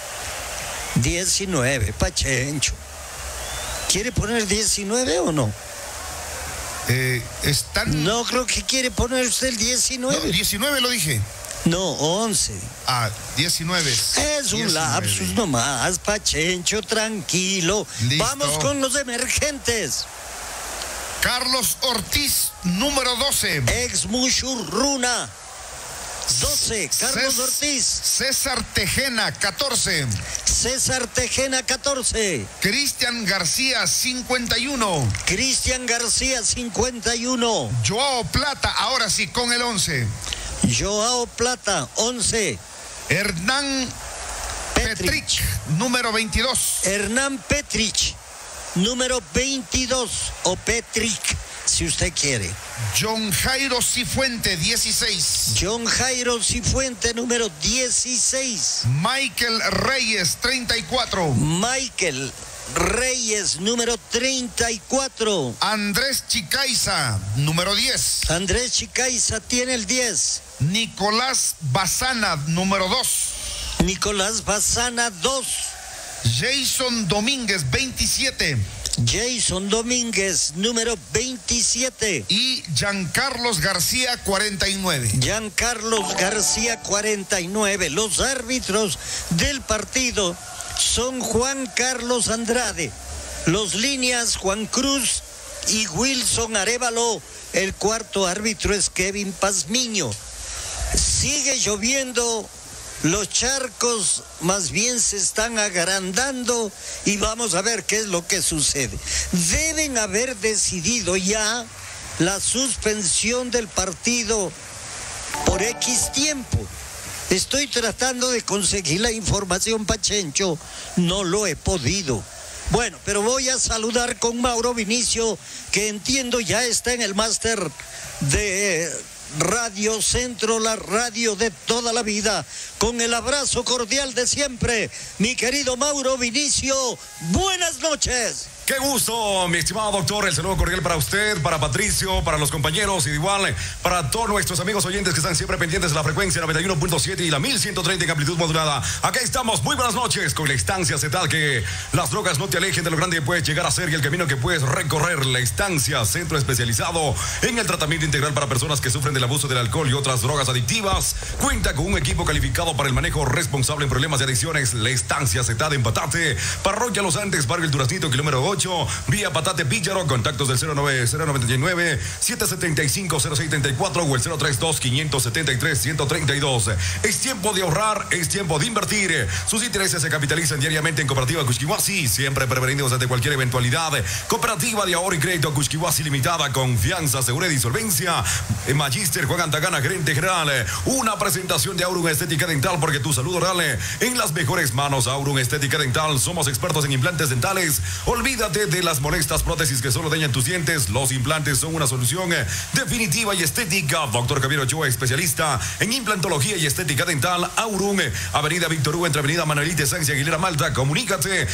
19, Pachencho. ¿Quiere poner 19 o no? No creo que quiere poner usted el 19. No, 19 lo dije. No, 11. 19. Es un lapsus nomás, Pachencho, tranquilo. Listo. Vamos con los emergentes. Carlos Ortiz, número 12. Ex Mushurruna, 12. Carlos Ortiz. César Tejena, 14. César Tejena, 14. Cristian García, 51. Cristian García, 51. Joao Plata, ahora sí, con el 11. Joao Plata, 11. Hernán Petric, número 22. Hernán Petric, número 22. O Petric, si usted quiere. John Jairo Cifuente, 16. John Jairo Cifuente, número 16. Michael Reyes, 34. Michael Reyes, número 34. Andrés Chicaiza, número 10. Andrés Chicaiza tiene el 10. Nicolás Bazana, número 2. Nicolás Bazana, 2. Jason Domínguez, 27. Jason Domínguez, número 27. Y Giancarlos García, 49. Giancarlos García, 49. Los árbitros del partido son Juan Carlos Andrade. Los líneas, Juan Cruz y Wilson Arévalo. El cuarto árbitro es Kevin Pazmiño. Sigue lloviendo. Los charcos más bien se están agrandando y vamos a ver qué es lo que sucede. Deben haber decidido ya la suspensión del partido por X tiempo. Estoy tratando de conseguir la información, Pachencho, no lo he podido. Bueno, pero voy a saludar con Mauro Vinicio, que entiendo ya está en el máster de Radio Centro, la radio de toda la vida. Con el abrazo cordial de siempre, mi querido Mauro Vinicio, buenas noches. Qué gusto, mi estimado doctor. El saludo cordial para usted, para Patricio, para los compañeros y igual para todos nuestros amigos oyentes que están siempre pendientes de la frecuencia 91.7 y la 1130 en amplitud modulada. Acá estamos. Muy buenas noches con la Estancia Cetal. Que las drogas no te alejen de lo grande que puedes llegar a ser y el camino que puedes recorrer. La Estancia, centro especializado en el tratamiento integral para personas que sufren del abuso del alcohol y otras drogas adictivas. Cuenta con un equipo calificado para el manejo responsable en problemas de adicciones. La Estancia Cetal en Patate, Parroquia Los Andes, Barrio El Duraznito, kilómetro 8, vía Patate Píllaro. Contactos del 099 775 0634 o el 032 573 132. Es tiempo de ahorrar, es tiempo de invertir. Sus intereses se capitalizan diariamente en Cooperativa Cuxquihuasi, siempre prevenidos ante cualquier eventualidad. Cooperativa de ahorro y crédito Cuxquihuasi Limitada, confianza, seguridad y solvencia. Magíster Juan Antagana, gerente general. Una presentación de Aurum Estética Dental, porque tu salud oral en las mejores manos. Aurum Estética Dental, somos expertos en implantes dentales. Olvídate de las molestas prótesis que solo dañan tus dientes. Los implantes son una solución definitiva y estética. Doctor Javier Ochoa, especialista en implantología y estética dental. Aurum, Avenida Víctor Hugo, entre Avenida Manuelita Sánchez Aguilera Malta. Comunícate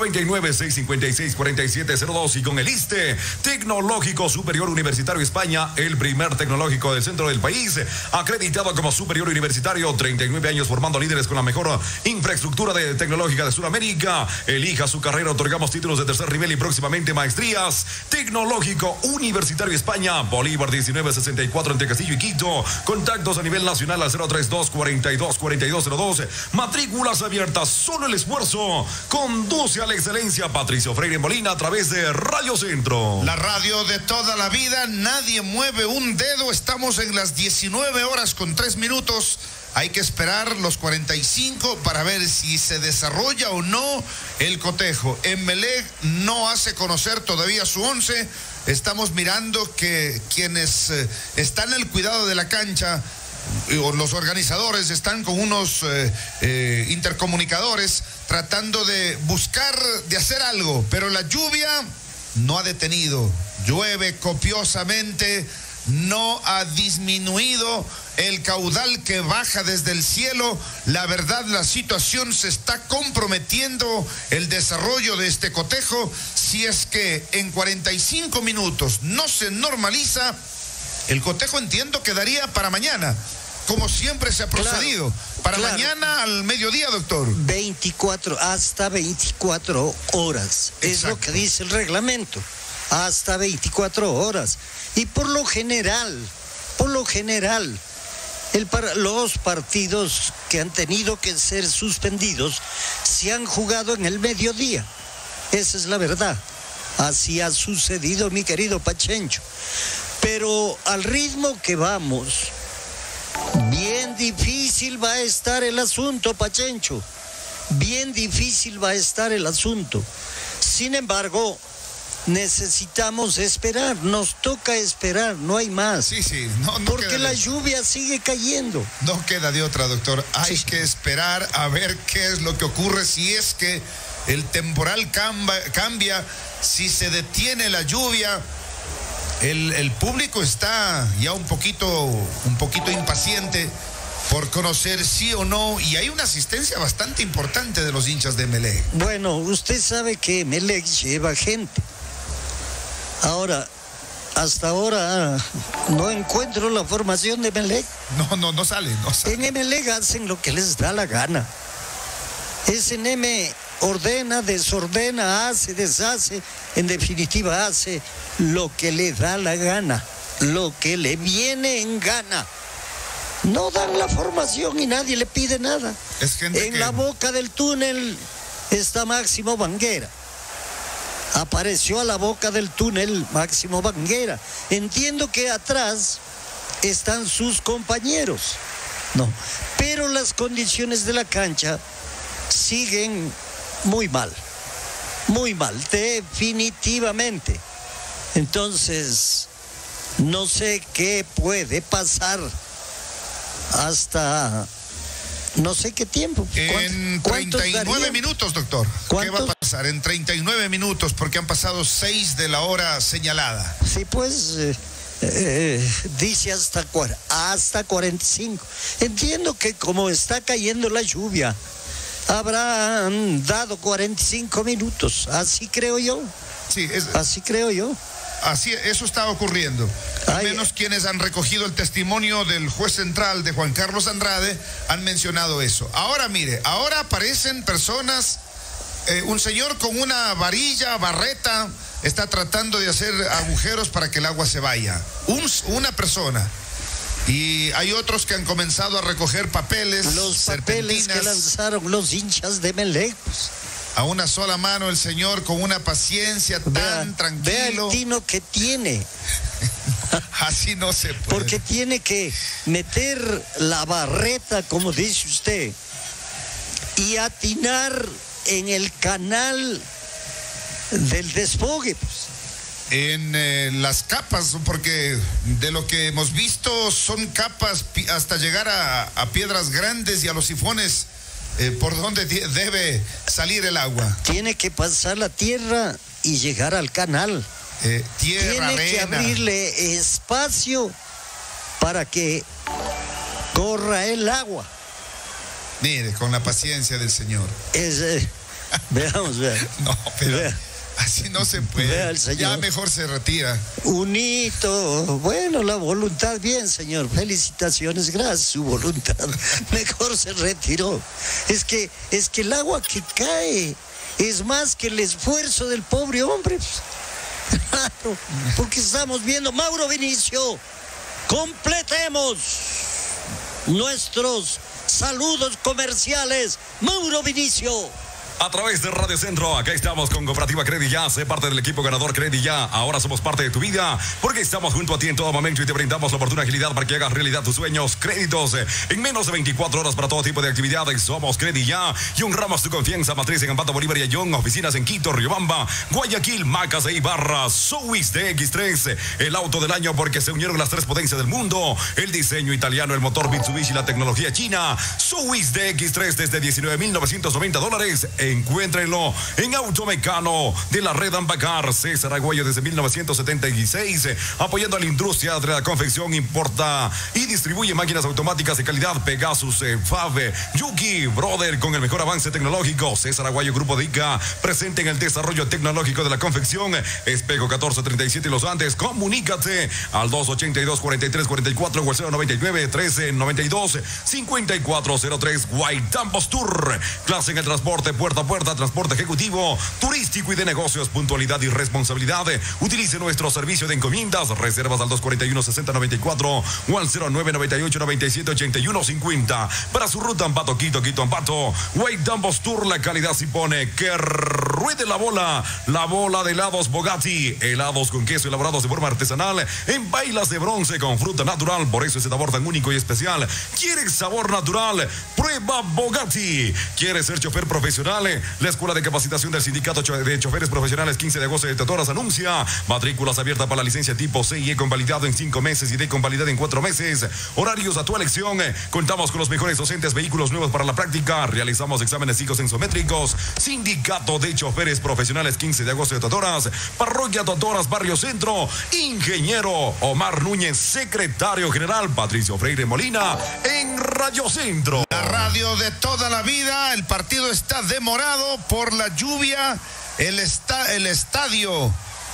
099-656-4702 y con el ISSSTE, Tecnológico Superior Universitario España, el primer tecnológico del centro del país, acreditado como superior universitario, 39 años formando líderes con la mejor infraestructura tecnológica de Sudamérica. Elija su carrera, otorgamos títulos de tercer nivel y próximamente maestrías. Tecnológico Universitario España, Bolívar 1964 entre Castillo y Quito. Contactos a nivel nacional al 032 42 4202. Matrículas abiertas. Solo el esfuerzo conduce a la excelencia. Patricio Freire Molina a través de Radio Centro. La radio de toda la vida, nadie mueve un dedo. Estamos en las 19 horas con 3 minutos. Hay que esperar los 45 para ver si se desarrolla o no el cotejo. Emelec no hace conocer todavía su 11. Estamos mirando que quienes están al cuidado de la cancha, o los organizadores, están con unos intercomunicadores tratando de buscar, de hacer algo. Pero la lluvia no ha detenido. Llueve copiosamente. No ha disminuido el caudal que baja desde el cielo. La verdad, la situación se está comprometiendo el desarrollo de este cotejo. Si es que en 45 minutos no se normaliza, el cotejo, entiendo, quedaría para mañana, como siempre se ha procedido. Para mañana al mediodía, doctor. 24, hasta 24 horas. Exacto. Es lo que dice el reglamento. Hasta 24 horas. Y por lo general, los partidos que han tenido que ser suspendidos se han jugado en el mediodía. Esa es la verdad. Así ha sucedido, mi querido Pachencho. Pero al ritmo que vamos, bien difícil va a estar el asunto, Pachencho. Bien difícil va a estar el asunto. Sin embargo, necesitamos esperar, nos toca esperar, no hay más. Sí, no porque la lluvia sigue cayendo. No queda de otra, doctor. Hay que esperar a ver qué es lo que ocurre, si es que el temporal cambia, si se detiene la lluvia. El público está ya un poquito impaciente por conocer sí o no, y hay una asistencia bastante importante de los hinchas de Emelec. Bueno, usted sabe que Emelec lleva gente. Ahora, hasta ahora no encuentro la formación de Emelec. No sale. En Emelec hacen lo que les da la gana. SNM ordena, desordena, hace, deshace. En definitiva, hace lo que le da la gana, lo que le viene en gana. No dan la formación y nadie le pide nada. Es gente en la boca del túnel está Máximo Banguera. Apareció a la boca del túnel Máximo Banguera. Entiendo que atrás están sus compañeros. No, pero las condiciones de la cancha siguen muy mal, definitivamente. Entonces, no sé qué puede pasar hasta no sé qué tiempo. En 39 minutos, doctor. ¿Qué va a pasar? En 39 minutos, porque han pasado 6 de la hora señalada. Sí, pues dice hasta 45. Entiendo que como está cayendo la lluvia, habrán dado 45 minutos, así creo yo. Sí, así creo yo. Así, eso está ocurriendo. Al menos quienes han recogido el testimonio del juez central de Juan Carlos Andrade han mencionado eso. Ahora mire, ahora aparecen personas, un señor con una varilla, barreta, está tratando de hacer agujeros para que el agua se vaya. Una persona. Y hay otros que han comenzado a recoger papeles. Los papeles que lanzaron los hinchas de Emelec. A una sola mano el señor con una paciencia tan tranquilo. Vea el tino que tiene. Así no se puede. Porque tiene que meter la barreta, como dice usted, y atinar en el canal del desfogue. En las capas, porque de lo que hemos visto son capas hasta llegar a piedras grandes y a los sifones por donde debe salir el agua. Tiene que pasar la tierra y llegar al canal. Tierra, tiene que abrirle espacio para que corra el agua. Mire, con la paciencia del Señor. Veamos. No, pero así no se puede. Vea el señor. Ya mejor se retira. Un hito. Bueno, la voluntad, bien, señor. Felicitaciones, gracias, su voluntad. Mejor se retiró. Es que el agua que cae es más que el esfuerzo del pobre hombre. Claro, porque estamos viendo, Mauro Vinicio, completemos nuestros saludos comerciales. Mauro Vinicio. A través de Radio Centro, acá estamos con Cooperativa Credit. Sé parte del equipo ganador Credit. Ahora somos parte de tu vida, porque estamos junto a ti en todo momento y te brindamos la oportuna agilidad para que hagas realidad tus sueños. Créditos en menos de 24 horas para todo tipo de actividades. Somos Credit y honramos tu confianza. Matriz en Ambato, Bolívar y Ayón. Oficinas en Quito, Riobamba, Guayaquil, Macas e Ibarra. Sowis DX3, el auto del año porque se unieron las tres potencias del mundo. El diseño italiano, el motor Mitsubishi y la tecnología china. Sowis DX3 desde $19,990. Encuéntrenlo en Automecano de la red Ambacar. César Aguayo desde 1976, apoyando a la industria de la confección. Importa y distribuye máquinas automáticas de calidad. Pegasus, Fab, Yuki, Brother, con el mejor avance tecnológico. César Aguayo, Grupo DICA, presente en el desarrollo tecnológico de la confección. Espejo 1437 Los Andes. Comunícate al 282-4344 o al 099-1392-5403. Guaitambos Tour. Clase en el transporte puerta a puerta, transporte ejecutivo, turístico y de negocios, puntualidad y responsabilidad. Utilice nuestro servicio de encomiendas. Reservas al 241-6094 o al 0998-978150. Para su ruta Ambato, Quito, Ambato, Guaitambos Tour, la calidad se pone. Que ruede la bola de helados Bogatti. Helados con queso elaborados de forma artesanal en bailas de bronce con fruta natural. Por eso ese sabor tan único y especial. ¿Quieres sabor natural? Prueba Bogatti. ¿Quieres ser chofer profesional? La Escuela de Capacitación del Sindicato de Choferes Profesionales 15 de agosto de Totoras anuncia matrículas abiertas para la licencia tipo C y E convalidado en 5 meses y D convalidado en 4 meses. Horarios a tu elección. Contamos con los mejores docentes, vehículos nuevos para la práctica. Realizamos exámenes psicosensométricos. Sindicato de Choferes Profesionales 15 de agosto de Totoras. Parroquia Totoras, Barrio Centro. Ingeniero Omar Núñez, secretario general Patricio Freire Molina en Radio Centro. La radio de toda la vida. El partido está demorado por la lluvia. El estadio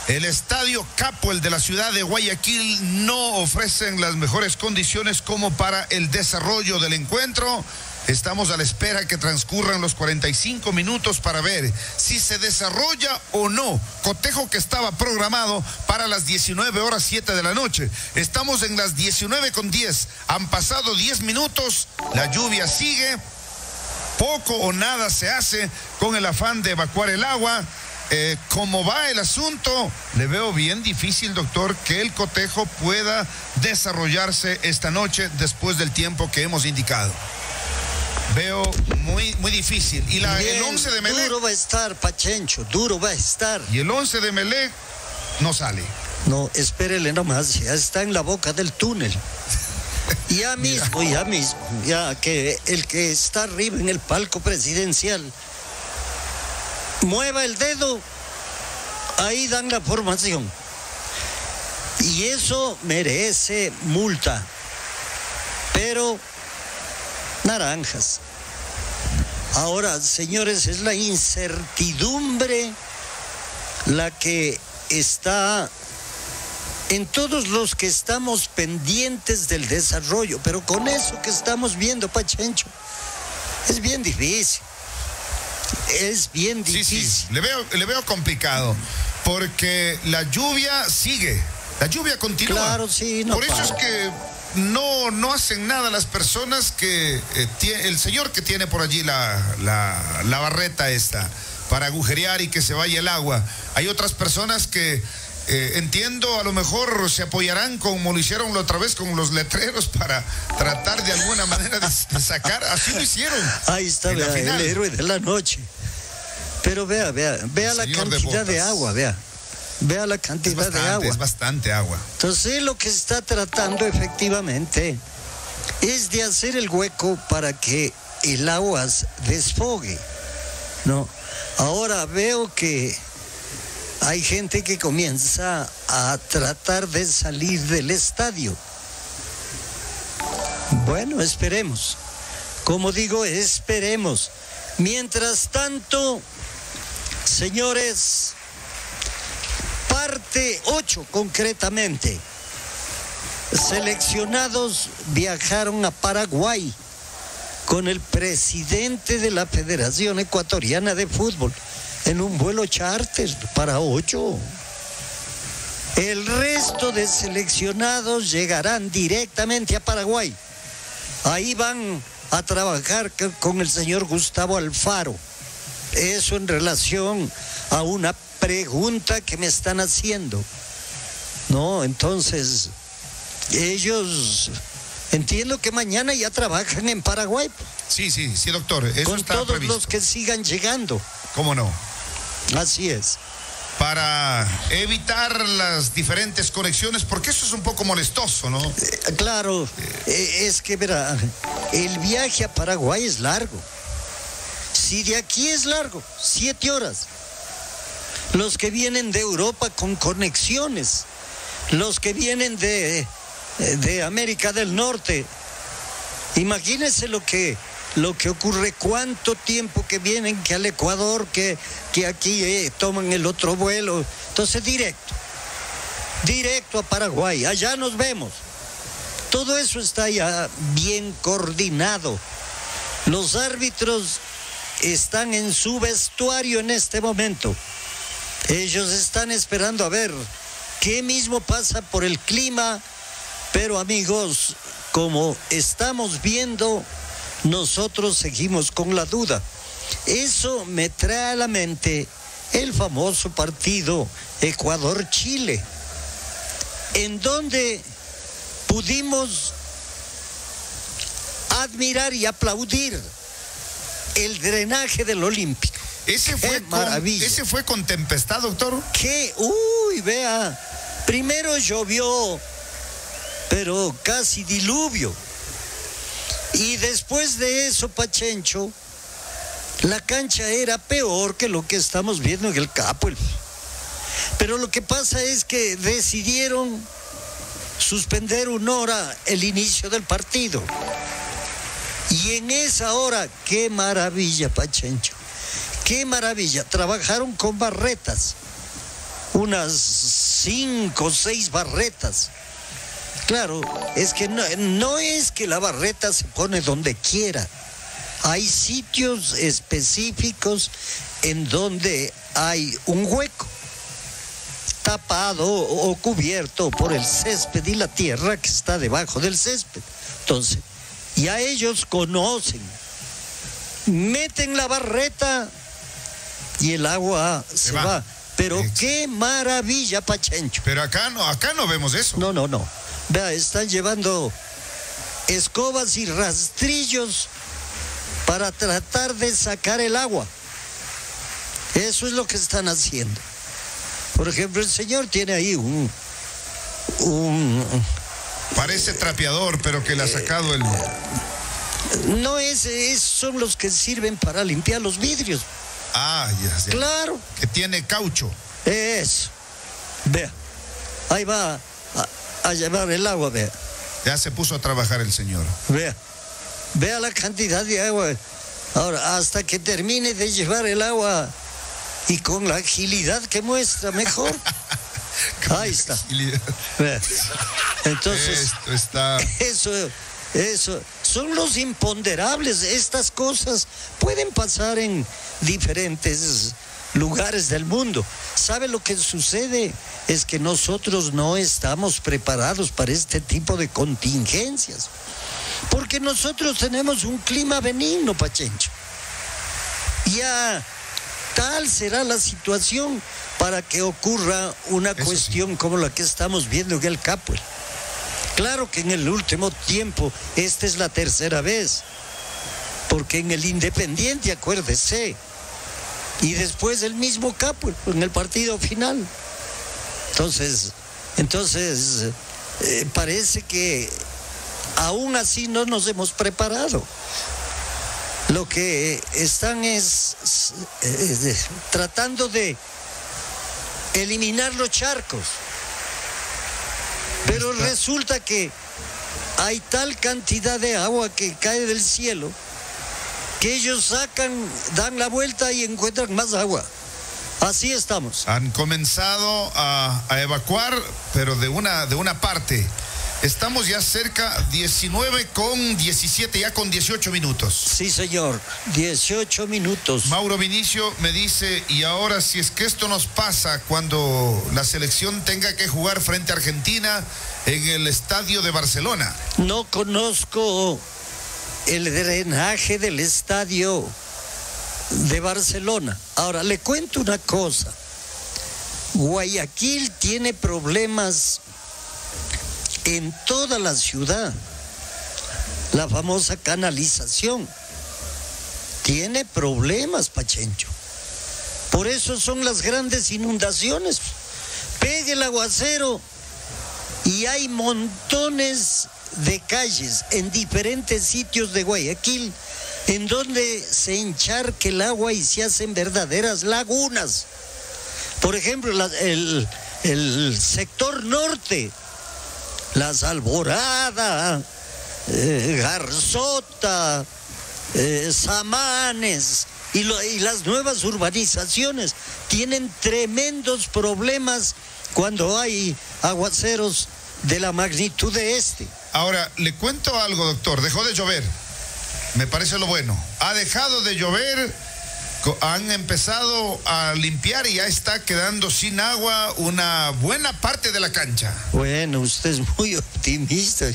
Capo, el de la ciudad de Guayaquil, no ofrecen las mejores condiciones como para el desarrollo del encuentro. Estamos a la espera que transcurran los 45 minutos para ver si se desarrolla o no. Cotejo que estaba programado para las 19:07 de la noche. Estamos en las 19:10. Han pasado 10 minutos. La lluvia sigue. Poco o nada se hace con el afán de evacuar el agua. ¿Cómo va el asunto? Le veo bien difícil, doctor, que el cotejo pueda desarrollarse esta noche después del tiempo que hemos indicado. Veo muy difícil. Y el 11 de Emelec. Duro va a estar, Pachencho, duro va a estar. Y el 11 de Emelec no sale. No, espérele nomás, ya está en la boca del túnel. Ya mismo, ya que el que está arriba en el palco presidencial mueva el dedo, ahí dan la formación. Y eso merece multa. Pero naranjas. Ahora, señores, es la incertidumbre la que está en todos los que estamos pendientes del desarrollo, pero con eso que estamos viendo, Pachencho, es bien difícil. Es bien difícil. Sí. Le veo complicado, porque la lluvia sigue, la lluvia continúa. Claro, sí, no Por eso para. es que no hacen nada las personas que el señor que tiene por allí la barreta esta para agujerear y que se vaya el agua. Hay otras personas que entiendo, a lo mejor se apoyarán como lo hicieron la otra vez con los letreros para tratar de alguna manera de sacar. Así lo hicieron. Ahí está, en la vea, final. el héroe de la noche. Pero vea la señor cantidad de agua, vea. Vea la cantidad de agua. Es bastante agua. Entonces lo que está tratando efectivamente es de hacer el hueco para que el agua desfogue, ¿no? Ahora veo que hay gente que comienza a tratar de salir del estadio. Bueno, esperemos. Como digo, esperemos. Mientras tanto, señores, parte 8 concretamente. Seleccionados viajaron a Paraguay con el presidente de la Federación Ecuatoriana de Fútbol en un vuelo charter para 8. El resto de seleccionados llegarán directamente a Paraguay. Ahí van a trabajar con el señor Gustavo Alfaro. Eso en relación a una pregunta que me están haciendo. No, entonces, ellos, entiendo que mañana ya trabajan en Paraguay. Sí, doctor. Eso con está todos previsto. los que sigan llegando. ¿Cómo no? Así es. Para evitar las diferentes conexiones, porque eso es un poco molestoso, ¿no? Claro, es que verá, el viaje a Paraguay es largo. Si de aquí es largo, 7 horas. Los que vienen de Europa con conexiones, los que vienen de América del Norte, imagínense lo que ocurre, cuánto tiempo que vienen, que al Ecuador, que aquí toman el otro vuelo. Entonces directo a Paraguay, allá nos vemos. Todo eso está ya bien coordinado. Los árbitros están en su vestuario en este momento. Ellos están esperando a ver qué mismo pasa por el clima, pero amigos, como estamos viendo, nosotros seguimos con la duda. Eso me trae a la mente el famoso partido Ecuador-Chile, en donde pudimos admirar y aplaudir el drenaje del Olímpico. Ese fue con tempestad, doctor. Vea, primero llovió, pero casi diluvio. Y después de eso, Pachencho, la cancha era peor que lo que estamos viendo en el Capo. Pero lo que pasa es que decidieron suspender 1 hora el inicio del partido. Y en esa hora, qué maravilla, Pachencho. Qué maravilla. Trabajaron con barretas. Unas 5 o 6 barretas. Claro, es que no es que la barreta se pone donde quiera. Hay sitios específicos en donde hay un hueco tapado o cubierto por el césped y la tierra que está debajo del césped. Entonces, ya ellos conocen. Meten la barreta y el agua se va. Pero qué maravilla, Pachencho. Pero acá no vemos eso. No. Vea, están llevando escobas y rastrillos para tratar de sacar el agua. Eso es lo que están haciendo. Por ejemplo, el señor tiene ahí un parece trapeador, pero que le ha sacado el... No son los que sirven para limpiar los vidrios. Ah, ya. Claro. Que tiene caucho. Eso. Vea, ahí va a llevar el agua, vea. Ya se puso a trabajar el señor. Vea la cantidad de agua. Ahora, hasta que termine de llevar el agua, y con la agilidad que muestra mejor. Ahí está. Entonces, esto está... eso, son los imponderables. Estas cosas pueden pasar en diferentes lugares del mundo. ¿Sabe lo que sucede? Es que nosotros no estamos preparados para este tipo de contingencias. Porque nosotros tenemos un clima benigno, Pachencho. Ya tal será la situación para que ocurra una cuestión como la que estamos viendo en el Capuel. Claro que en el último tiempo, esta es la tercera vez, porque en el Independiente, acuérdese, y después el mismo Capuel, en el partido final. Entonces, parece que aún así no nos hemos preparado. Lo que están es tratando de eliminar los charcos. Pero resulta que hay tal cantidad de agua que cae del cielo que ellos dan la vuelta y encuentran más agua. Así estamos. Han comenzado a evacuar, pero de una parte. Estamos ya cerca, 19:17, ya con 18 minutos. Sí, señor, 18 minutos. Mauro Vinicio me dice, y ahora si es que esto nos pasa cuando la selección tenga que jugar frente a Argentina en el estadio de Barcelona. No conozco el drenaje del estadio de Barcelona. Ahora, le cuento una cosa. Guayaquil tiene problemas en toda la ciudad. La famosa canalización tiene problemas, Pachencho. Por eso son las grandes inundaciones. Pegue el aguacero y hay montones de calles en diferentes sitios de Guayaquil en donde se encharca el agua y se hacen verdaderas lagunas. Por ejemplo, el sector norte, Las Alboradas, Garzota, Samanes y las nuevas urbanizaciones tienen tremendos problemas cuando hay aguaceros de la magnitud de este. Ahora, le cuento algo, doctor. Dejó de llover. Me parece lo bueno. Ha dejado de llover, han empezado a limpiar y ya está quedando sin agua una buena parte de la cancha. Bueno, usted es muy optimista.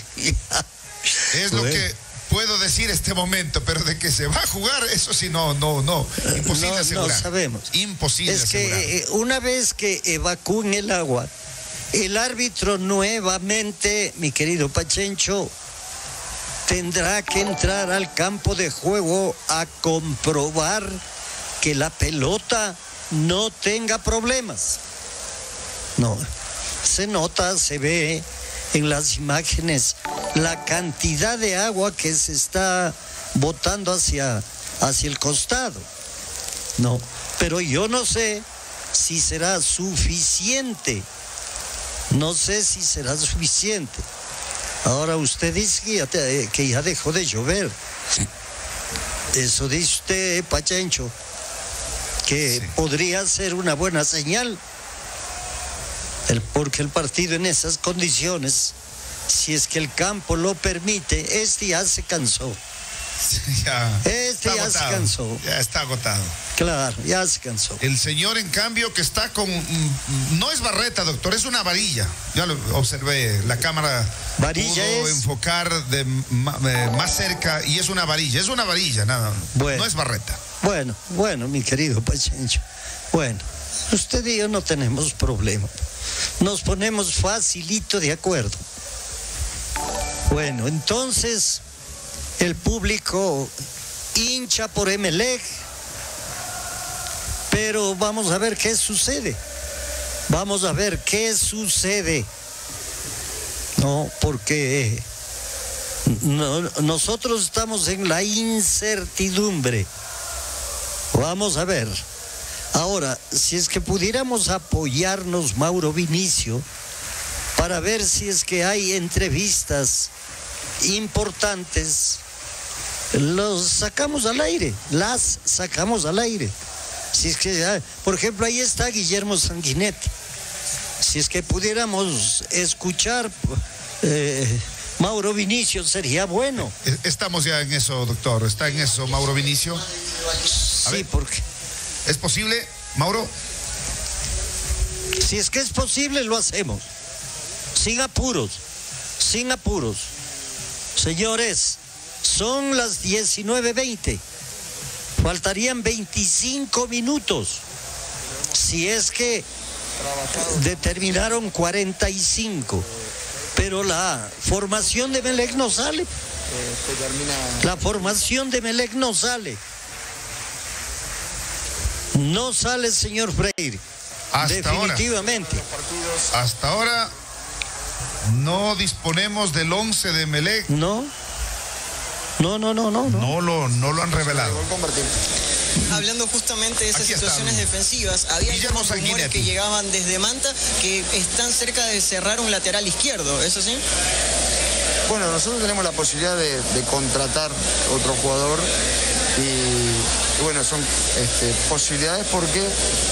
Es lo que puedo decir este momento, pero de que se va a jugar, eso sí, no. Imposible asegurar. No sabemos. Imposible asegurar. Es que una vez que evacúen el agua, el árbitro nuevamente, mi querido Pachencho, tendrá que entrar al campo de juego a comprobar que la pelota no tenga problemas. No, se nota, se ve en las imágenes la cantidad de agua que se está botando hacia el costado. No, pero yo no sé si será suficiente. No sé si será suficiente. Ahora usted dice que ya dejó de llover. Eso dice usted, Pachencho, que sí, podría ser una buena señal. Porque el partido en esas condiciones, si es que el campo lo permite, ya se cansó. Ya se cansó. Ya está agotado. Claro, ya se cansó. El señor, en cambio, que está con... No es barreta, doctor, es una varilla. Ya lo observé, la cámara varilla pudo enfocar más cerca y es una varilla, nada. Bueno, no es barreta. Bueno, mi querido Pachencho. Bueno, usted y yo no tenemos problema. Nos ponemos facilito de acuerdo. Bueno, entonces el público hincha por Emelec, pero vamos a ver qué sucede. No, porque nosotros estamos en la incertidumbre. Vamos a ver. Ahora, si es que pudiéramos apoyarnos, Mauro Vinicio, para ver si es que hay entrevistas importantes, las sacamos al aire. Si es que, por ejemplo, ahí está Guillermo Sanguinetti. Si es que pudiéramos escuchar Mauro Vinicio, sería bueno. Estamos ya en eso, doctor. ¿Está en eso, Mauro Vinicio? Sí, porque... ¿Es posible, Mauro? Si es que es posible, lo hacemos. Sin apuros. Sin apuros. Señores, son las 19:20. Faltarían 25 minutos. Si es que determinaron 45. Pero la formación de Emelec no sale. La formación de Emelec no sale. No sale, señor Freire. Definitivamente. Hasta ahora no disponemos del 11 de Emelec. No. No lo han revelado. Hablando justamente de esas Aquí situaciones están. defensivas, había Guillermo algunos rumores Sanguinetti. que llegaban desde Manta que están cerca de cerrar un lateral izquierdo, ¿es así? Bueno, nosotros tenemos la posibilidad de contratar otro jugador y bueno, son posibilidades porque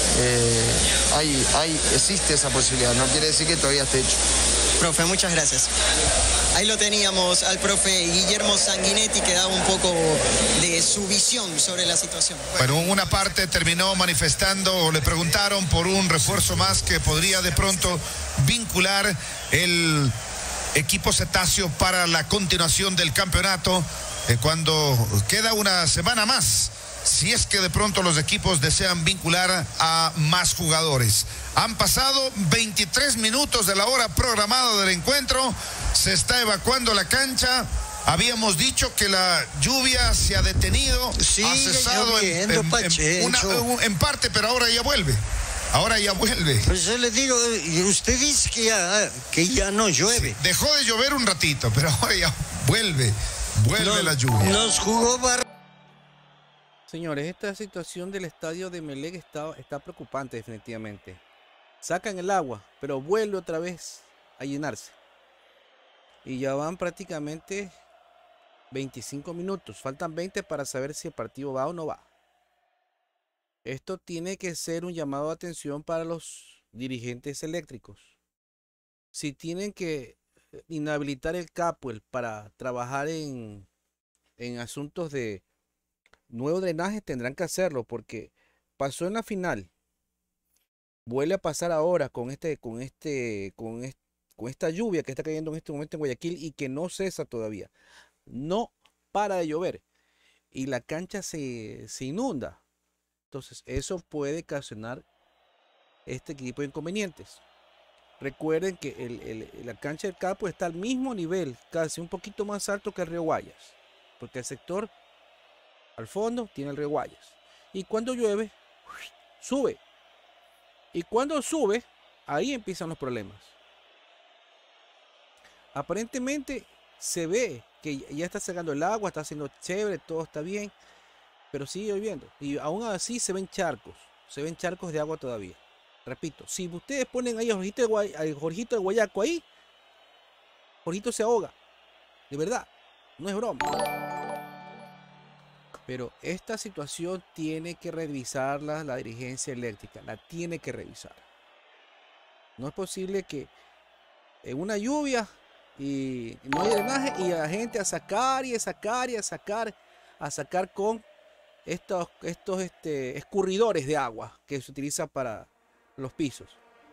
existe esa posibilidad, no quiere decir que todavía esté hecho. Profe, muchas gracias. Ahí lo teníamos al profe Guillermo Sanguinetti, que daba un poco de su visión sobre la situación. Bueno, una parte terminó manifestando o le preguntaron por un refuerzo más que podría de pronto vincular el equipo cetáceo para la continuación del campeonato cuando queda una semana más. Si es que de pronto los equipos desean vincular a más jugadores. Han pasado 23 minutos de la hora programada del encuentro. Se está evacuando la cancha. Habíamos dicho que la lluvia se ha detenido. Sí, ha cesado en parte, pero ahora ya vuelve. Pues yo le digo, usted dice que ya no llueve. Sí, dejó de llover un ratito, pero ahora ya vuelve la lluvia. Nos jugó Señores, esta situación del estadio de Emelec está preocupante definitivamente. Sacan el agua, pero vuelve otra vez a llenarse. Y ya van prácticamente 25 minutos. Faltan 20 para saber si el partido va o no va. Esto tiene que ser un llamado de atención para los dirigentes eléctricos. Si tienen que inhabilitar el CAPUEL para trabajar en asuntos de nuevo drenaje, tendrán que hacerlo, porque pasó en la final, vuelve a pasar ahora con esta lluvia que está cayendo en este momento en Guayaquil y que no cesa todavía, no para de llover y la cancha se inunda. Entonces eso puede ocasionar este tipo de inconvenientes. Recuerden que la cancha del campo está al mismo nivel, casi un poquito más alto que el río Guayas, porque el sector al fondo tiene el río Guayas. Y cuando llueve, sube. Y cuando sube, ahí empiezan los problemas. Aparentemente se ve que ya está secando el agua, está haciendo chévere, todo está bien, pero sigue lloviendo. Y aún así se ven charcos de agua todavía. Repito, si ustedes ponen ahí a Jorgito de Guayaco ahí, Jorgito se ahoga. De verdad, no es broma. Pero esta situación tiene que revisarla la dirigencia eléctrica, la tiene que revisar. No es posible que en una lluvia y no hay drenaje y la gente a sacar con estos escurridores de agua que se utilizan para los pisos.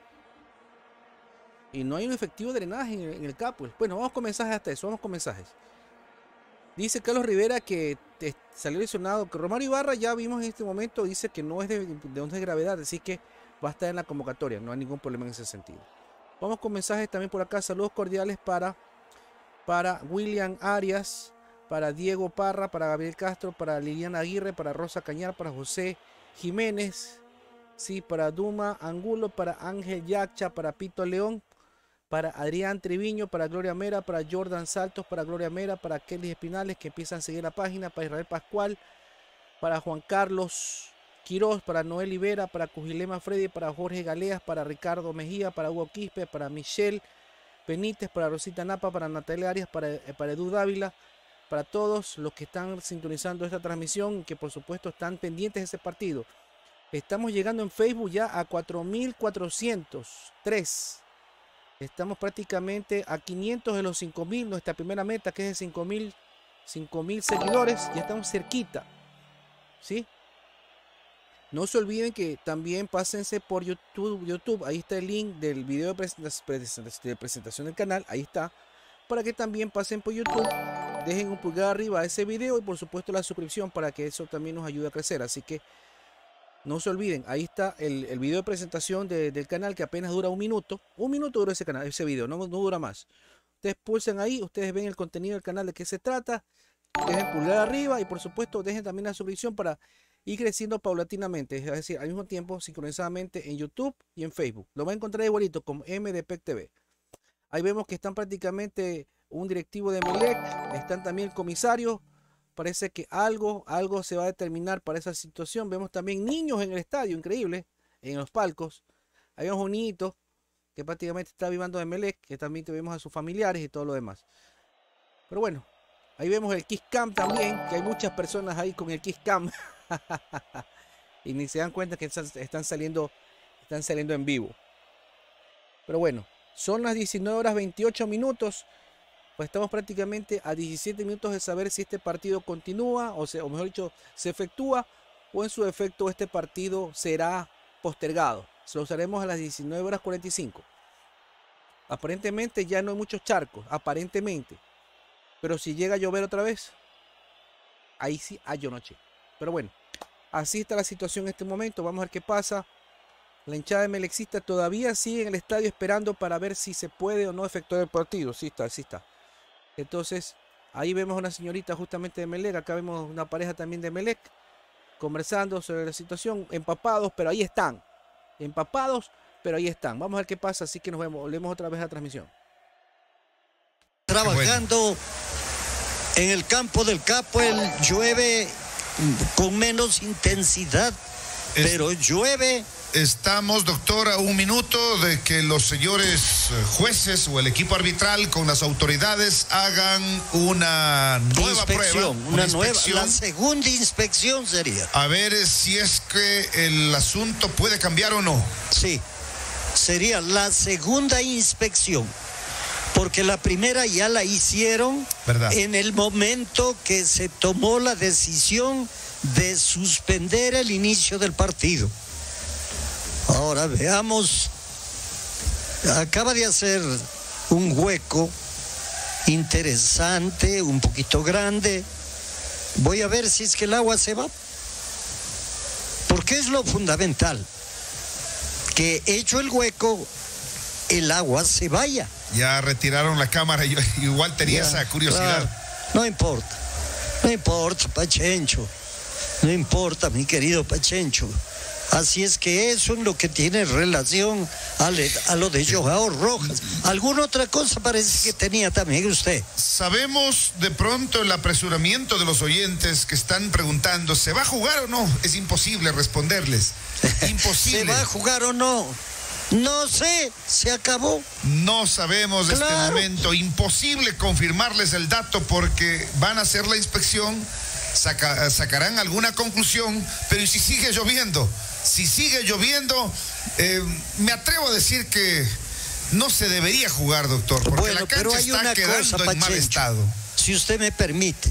Y no hay un efectivo drenaje en el CAPUEL. Bueno, vamos con mensajes hasta eso, vamos con mensajes. Dice Carlos Rivera que salió lesionado, que Romario Ibarra ya vimos en este momento, dice que no es de gravedad, así que va a estar en la convocatoria, no hay ningún problema en ese sentido. Vamos con mensajes también por acá, saludos cordiales para William Arias, para Diego Parra, para Gabriel Castro, para Liliana Aguirre, para Rosa Cañar, para José Jiménez, sí, para Duma Angulo, para Ángel Yacha, para Pito León, para Adrián Triviño, para Gloria Mera, para Jordan Saltos, para Gloria Mera, para Kelly Espinales, que empiezan a seguir la página, para Israel Pascual, para Juan Carlos Quiroz, para Noel Rivera, para Cujilema Freddy, para Jorge Galeas, para Ricardo Mejía, para Hugo Quispe, para Michelle Benítez, para Rosita Napa, para Natalia Arias, para Edu Dávila, para todos los que están sintonizando esta transmisión, que por supuesto están pendientes de ese partido. Estamos llegando en Facebook ya a 4.403. Estamos prácticamente a 500 de los 5.000. Nuestra primera meta, que es de 5.000 seguidores. Ya estamos cerquita. ¿Sí? No se olviden que también pásense por YouTube. Ahí está el link del video de presentación del canal. Ahí está. Para que también pasen por YouTube. Dejen un pulgar arriba a ese video. Y por supuesto la suscripción, para que eso también nos ayude a crecer. Así que no se olviden. Ahí está el video de presentación del canal, que apenas dura 1 minuto. 1 minuto dura ese video. No dura más. Ustedes pulsen ahí. Ustedes ven el contenido del canal, de qué se trata. Dejen pulgar arriba. Y por supuesto dejen también la suscripción para y creciendo paulatinamente, es decir, al mismo tiempo, sincronizadamente en YouTube y en Facebook. Lo va a encontrar igualito como MDPEC TV. Ahí vemos que están prácticamente un directivo de Emelec, están también el comisario. Parece que algo se va a determinar para esa situación. Vemos también niños en el estadio, increíble, en los palcos. Hay un niñito que prácticamente está viviendo de Emelec, que también vemos a sus familiares y todo lo demás. Pero bueno, ahí vemos el Kiss Cam también, que hay muchas personas ahí con el Kiss Cam. Y ni se dan cuenta que están saliendo en vivo. Pero bueno, son las 19:28. Pues estamos prácticamente a 17 minutos de saber si este partido continúa, o mejor dicho, se efectúa, o en su efecto este partido será postergado. Se lo haremos a las 19:45. Aparentemente ya no hay muchos charcos, aparentemente. Pero si llega a llover otra vez, ahí sí hay noche. Pero bueno, así está la situación en este momento. Vamos a ver qué pasa. La hinchada de Melexista todavía sigue en el estadio esperando para ver si se puede o no efectuar el partido. Sí está. Entonces, ahí vemos a una señorita justamente de Emelec. Acá vemos una pareja también de Emelec conversando sobre la situación. Empapados, pero ahí están. Vamos a ver qué pasa. Así que nos vemos. Volvemos otra vez a la transmisión. Trabajando en el campo del Capo, llueve con menos intensidad, pero llueve. Estamos, doctor, a 1 minuto de que los señores jueces o el equipo arbitral con las autoridades hagan una nueva prueba. La segunda inspección sería. A ver si es que el asunto puede cambiar o no. Sí, sería la segunda inspección. Porque la primera ya la hicieron, ¿verdad?, en el momento que se tomó la decisión de suspender el inicio del partido. Ahora veamos. Acaba de hacer un hueco interesante, un poquito grande. Voy a ver si es que el agua se va. Porque es lo fundamental. Que hecho el hueco, el agua se vaya. Ya retiraron la cámara, yo igual tenía esa curiosidad. Claro. No importa, Pachencho. No importa, mi querido Pachencho. Así es que eso es lo que tiene relación a lo de Joao Rojas. ¿Alguna otra cosa parece que tenía también usted? Sabemos de pronto el apresuramiento de los oyentes que están preguntando, ¿se va a jugar o no? Es imposible responderles. Imposible. ¿Se va a jugar o no? No sé, se acabó. No sabemos de este momento. Imposible confirmarles el dato porque van a hacer la inspección, sacarán alguna conclusión, pero ¿y si sigue lloviendo? Si sigue lloviendo, me atrevo a decir que no se debería jugar, doctor, porque la cancha está quedando en mal estado. Si usted me permite,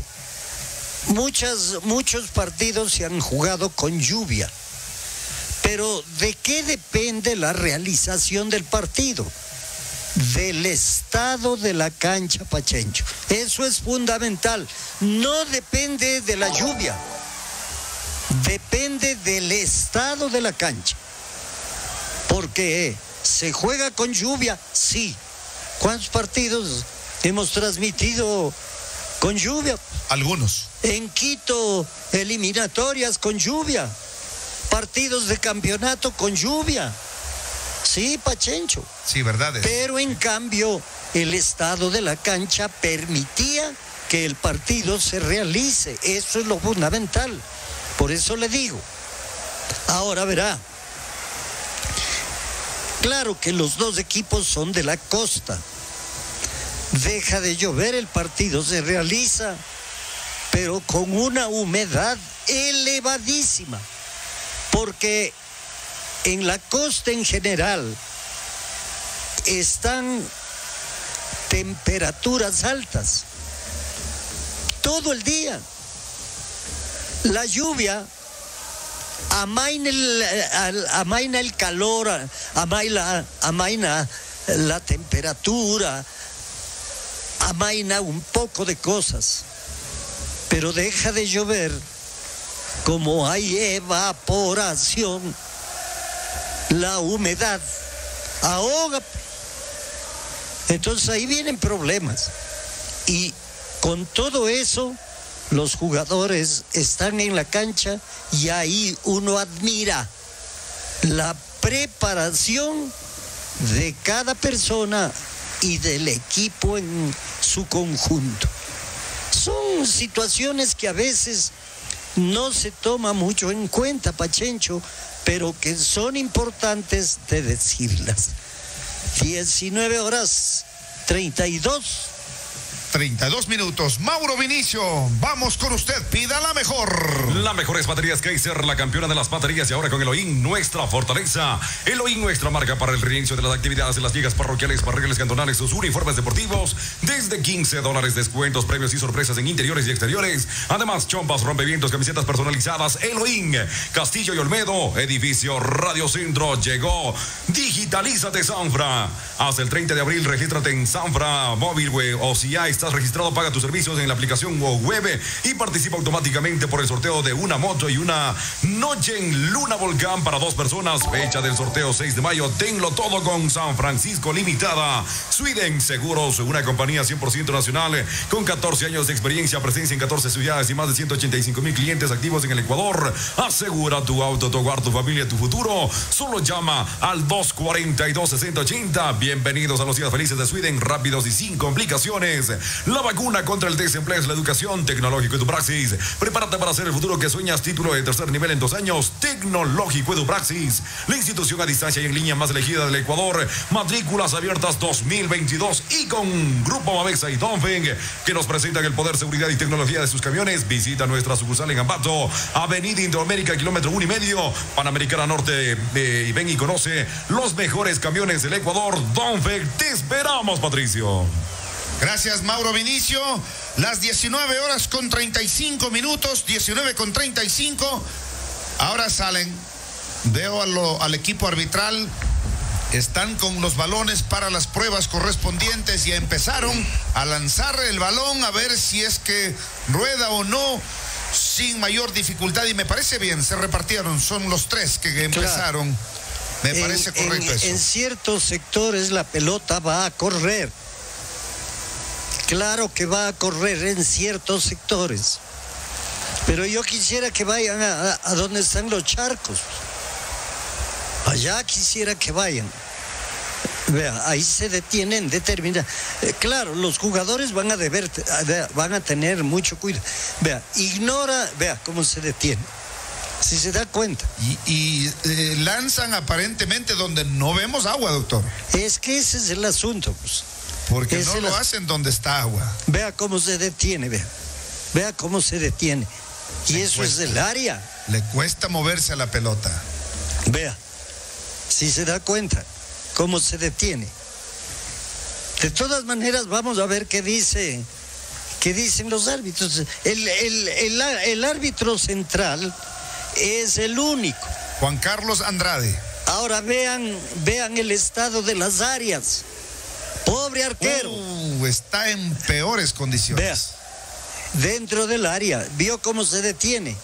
muchos partidos se han jugado con lluvia. Pero ¿de qué depende la realización del partido? Del estado de la cancha, Pachencho. Eso es fundamental. No depende de la lluvia. Depende del estado de la cancha. Porque se juega con lluvia, sí. ¿Cuántos partidos hemos transmitido con lluvia? Algunos. En Quito, eliminatorias con lluvia. Partidos de campeonato con lluvia. Sí, Pachencho. Sí, verdad. Pero en cambio, el estado de la cancha permitía que el partido se realice. Eso es lo fundamental. Por eso le digo. Ahora verá. Claro que los dos equipos son de la costa. Deja de llover, el partido se realiza, pero con una humedad elevadísima. porque en la costa en general están temperaturas altas todo el día. La lluvia amaina el calor, amaina la temperatura, amaina un poco de cosas, pero deja de llover. Como hay evaporación, la humedad ahoga. Entonces ahí vienen problemas. Y con todo eso, los jugadores están en la cancha y ahí uno admira la preparación de cada persona y del equipo en su conjunto. Son situaciones que a veces no se toma mucho en cuenta, Pachencho, pero que son importantes de decirlas. 19:32 minutos. Mauro Vinicio, vamos con usted, pida la mejor. Las mejores baterías Kaiser, la campeona de las baterías, y ahora con Elohim, nuestra fortaleza. Elohim, nuestra marca para el reinicio de las actividades en las ligas parroquiales, parroquiales cantonales, sus uniformes deportivos, desde $15, descuentos, premios y sorpresas en interiores y exteriores. Además, chompas, rompevientos, camisetas personalizadas. Elohim, Castillo y Olmedo, edificio Radio Centro, llegó. Digitalízate Sanfra. Hasta el 30 de abril, regístrate en Sanfra Móvil, o si ya estás registrado, paga tus servicios en la aplicación web y participa automáticamente por el sorteo de una moto y una noche en Luna Volcán para 2 personas. Fecha del sorteo 6 de mayo. Tenlo todo con San Francisco Limitada. Sweden Seguros, una compañía 100% nacional con 14 años de experiencia, presencia en 14 ciudades y más de 185,000 clientes activos en el Ecuador. Asegura tu auto, tu hogar, tu familia, tu futuro. Solo llama al 242-6080. Bienvenidos a los días felices de Sweden, rápidos y sin complicaciones. La vacuna contra el desempleo es la educación, Tecnológico Edupraxis. Prepárate para hacer el futuro que sueñas. Título de 3er nivel en 2 años. Tecnológico Edupraxis, la institución a distancia y en línea más elegida del Ecuador. Matrículas abiertas 2022 y con Grupo Mavexa y Donfeng, que nos presentan el poder, seguridad y tecnología de sus camiones. Visita nuestra sucursal en Ambato, Avenida Indoamérica, kilómetro 1,5, Panamericana Norte, y ven y conoce los mejores camiones del Ecuador. Donfeng, te esperamos, Patricio. Gracias, Mauro Vinicio. Las 19:35, 19:35. Ahora salen. Veo al equipo arbitral. Están con los balones para las pruebas correspondientes y empezaron a lanzar el balón a ver si es que rueda o no sin mayor dificultad. Y me parece bien, se repartieron. Son los 3 que empezaron. Me parece correcto eso. En ciertos sectores la pelota va a correr. Claro que va a correr en ciertos sectores, pero yo quisiera que vayan a donde están los charcos. Allá quisiera que vayan. Vea, ahí se detienen, determina. Claro, los jugadores van a tener mucho cuidado. Vea, vea cómo se detiene. Si se da cuenta. Y lanzan aparentemente donde no vemos agua, doctor. Es que ese es el asunto, pues. Porque no lo hacen donde está agua. Vea cómo se detiene, vea cómo se detiene. Y eso es del área. Le cuesta moverse a la pelota. Vea, si se da cuenta cómo se detiene. De todas maneras, vamos a ver qué dicen los árbitros. El árbitro central es el único. Juan Carlos Andrade. Ahora vean el estado de las áreas. Pobre arquero. Está en peores condiciones. Vea, dentro del área, vio cómo se detiene.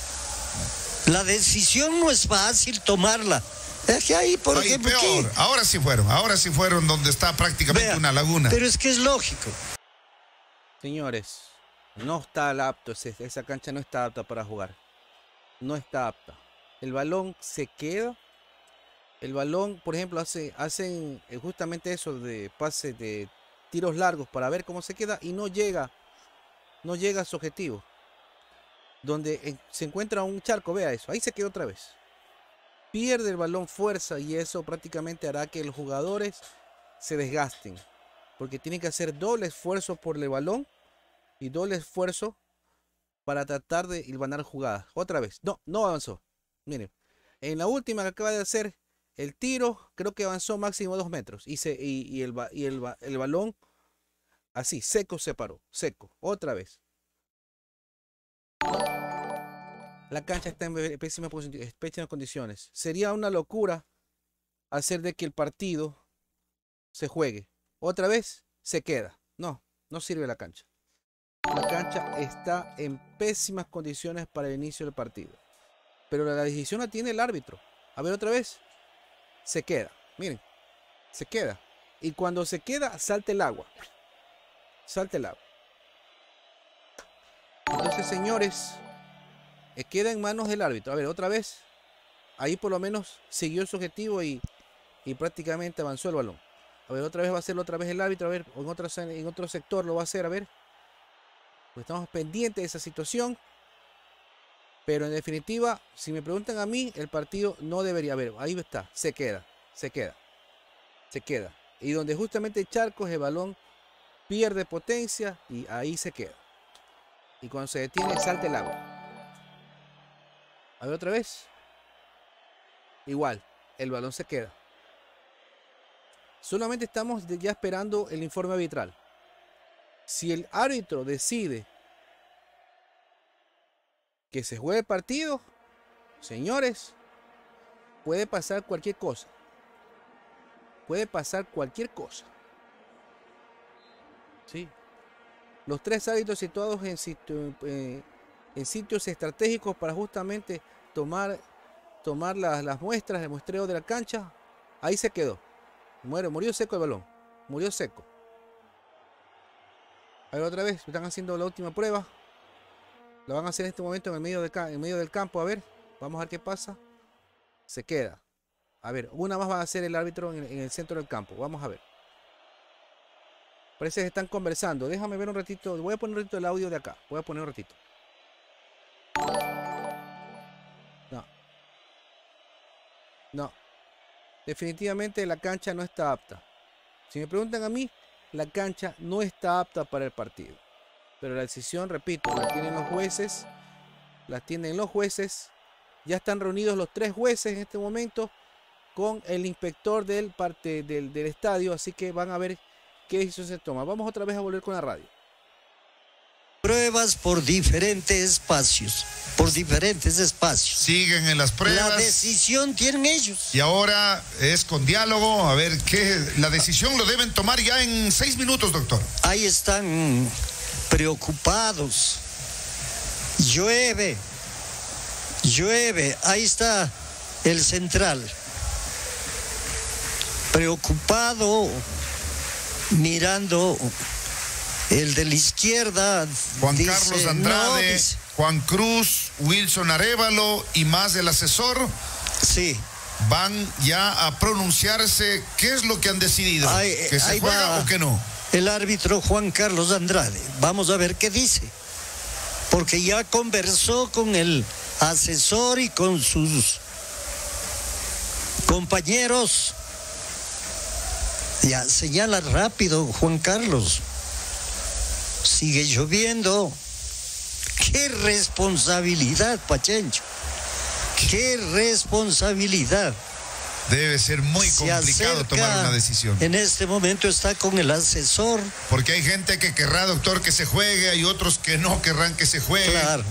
La decisión no es fácil tomarla. Es que ahí, por ejemplo, peor. Ahora sí fueron donde está prácticamente una laguna. Pero es que es lógico. Señores, no está apto, esa cancha no está apta para jugar. No está apta. El balón se queda. El balón, por ejemplo, hacen justamente eso de pases de tiros largos para ver cómo se queda y no llega a su objetivo. Donde se encuentra un charco, vea eso, ahí se queda otra vez. Pierde el balón fuerza y eso prácticamente hará que los jugadores se desgasten. Porque tienen que hacer doble esfuerzo por el balón y doble esfuerzo para tratar de hilvanar jugadas. Otra vez, no avanzó. Miren. En la última que acaba de hacer el tiro, creo que avanzó máximo 2 metros. Y el balón así, seco se paró. Seco. Otra vez. La cancha está en pésimas condiciones. Sería una locura hacer de que el partido se juegue. Otra vez se queda. No, no sirve la cancha. La cancha está en pésimas condiciones para el inicio del partido. Pero la decisión la tiene el árbitro. A ver otra vez. Se queda. Miren. Se queda. Y cuando se queda, salta el agua. Salta el agua. Entonces, señores, queda en manos del árbitro. A ver, otra vez. Ahí por lo menos siguió su objetivo y prácticamente avanzó el balón. A ver, otra vez va a hacerlo otra vez el árbitro. A ver, en otro sector lo va a hacer. A ver. Pues estamos pendientes de esa situación. Pero en definitiva, si me preguntan a mí, el partido no debería haber. Ahí está, se queda. Y donde justamente Charcos, el balón pierde potencia y ahí se queda. Y cuando se detiene, salta el agua. A ver otra vez. Igual, el balón se queda. Solamente estamos ya esperando el informe arbitral. Si el árbitro decide que se juegue el partido, señores, puede pasar cualquier cosa. Puede pasar cualquier cosa. ¿Sí? Los 3 árbitros situados en sitios estratégicos para justamente tomar las muestras, el muestreo de la cancha. Ahí se quedó. Murió seco el balón. Murió seco. A ver otra vez, están haciendo la última prueba. La van a hacer en este momento en medio del campo. A ver, vamos a ver qué pasa. Se queda. A ver, una más va a hacer el árbitro en el centro del campo. Vamos a ver. Parece que están conversando. Déjame ver un ratito. Voy a poner un ratito el audio de acá. Voy a poner un ratito. No. Definitivamente la cancha no está apta. Si me preguntan a mí, la cancha no está apta para el partido. Pero la decisión, repito, la tienen los jueces. Ya están reunidos los 3 jueces en este momento con el inspector del estadio. Así que van a ver qué decisión se toma. Vamos otra vez a volver con la radio. Pruebas por diferentes espacios. Siguen en las pruebas. La decisión tienen ellos. Y ahora es con diálogo. A ver qué. La decisión lo deben tomar ya en 6 minutos, doctor. Ahí están preocupados. Llueve. Ahí está el central. Preocupado. Mirando. El de la izquierda. Juan Carlos Andrade, Juan Cruz, Wilson Arévalo y más el asesor. Sí. Van ya a pronunciarse. ¿Qué es lo que han decidido? ¿Que se juega o que no? El árbitro Juan Carlos Andrade. Vamos a ver qué dice. Porque ya conversó con el asesor y con sus compañeros. Ya señala rápido Juan Carlos. Sigue lloviendo. ¡Qué responsabilidad, Pachencho! ¡Qué responsabilidad! Debe ser muy complicado tomar una decisión. En este momento está con el asesor. Porque hay gente que querrá, doctor, que se juegue, hay otros que no querrán que se juegue. Claro.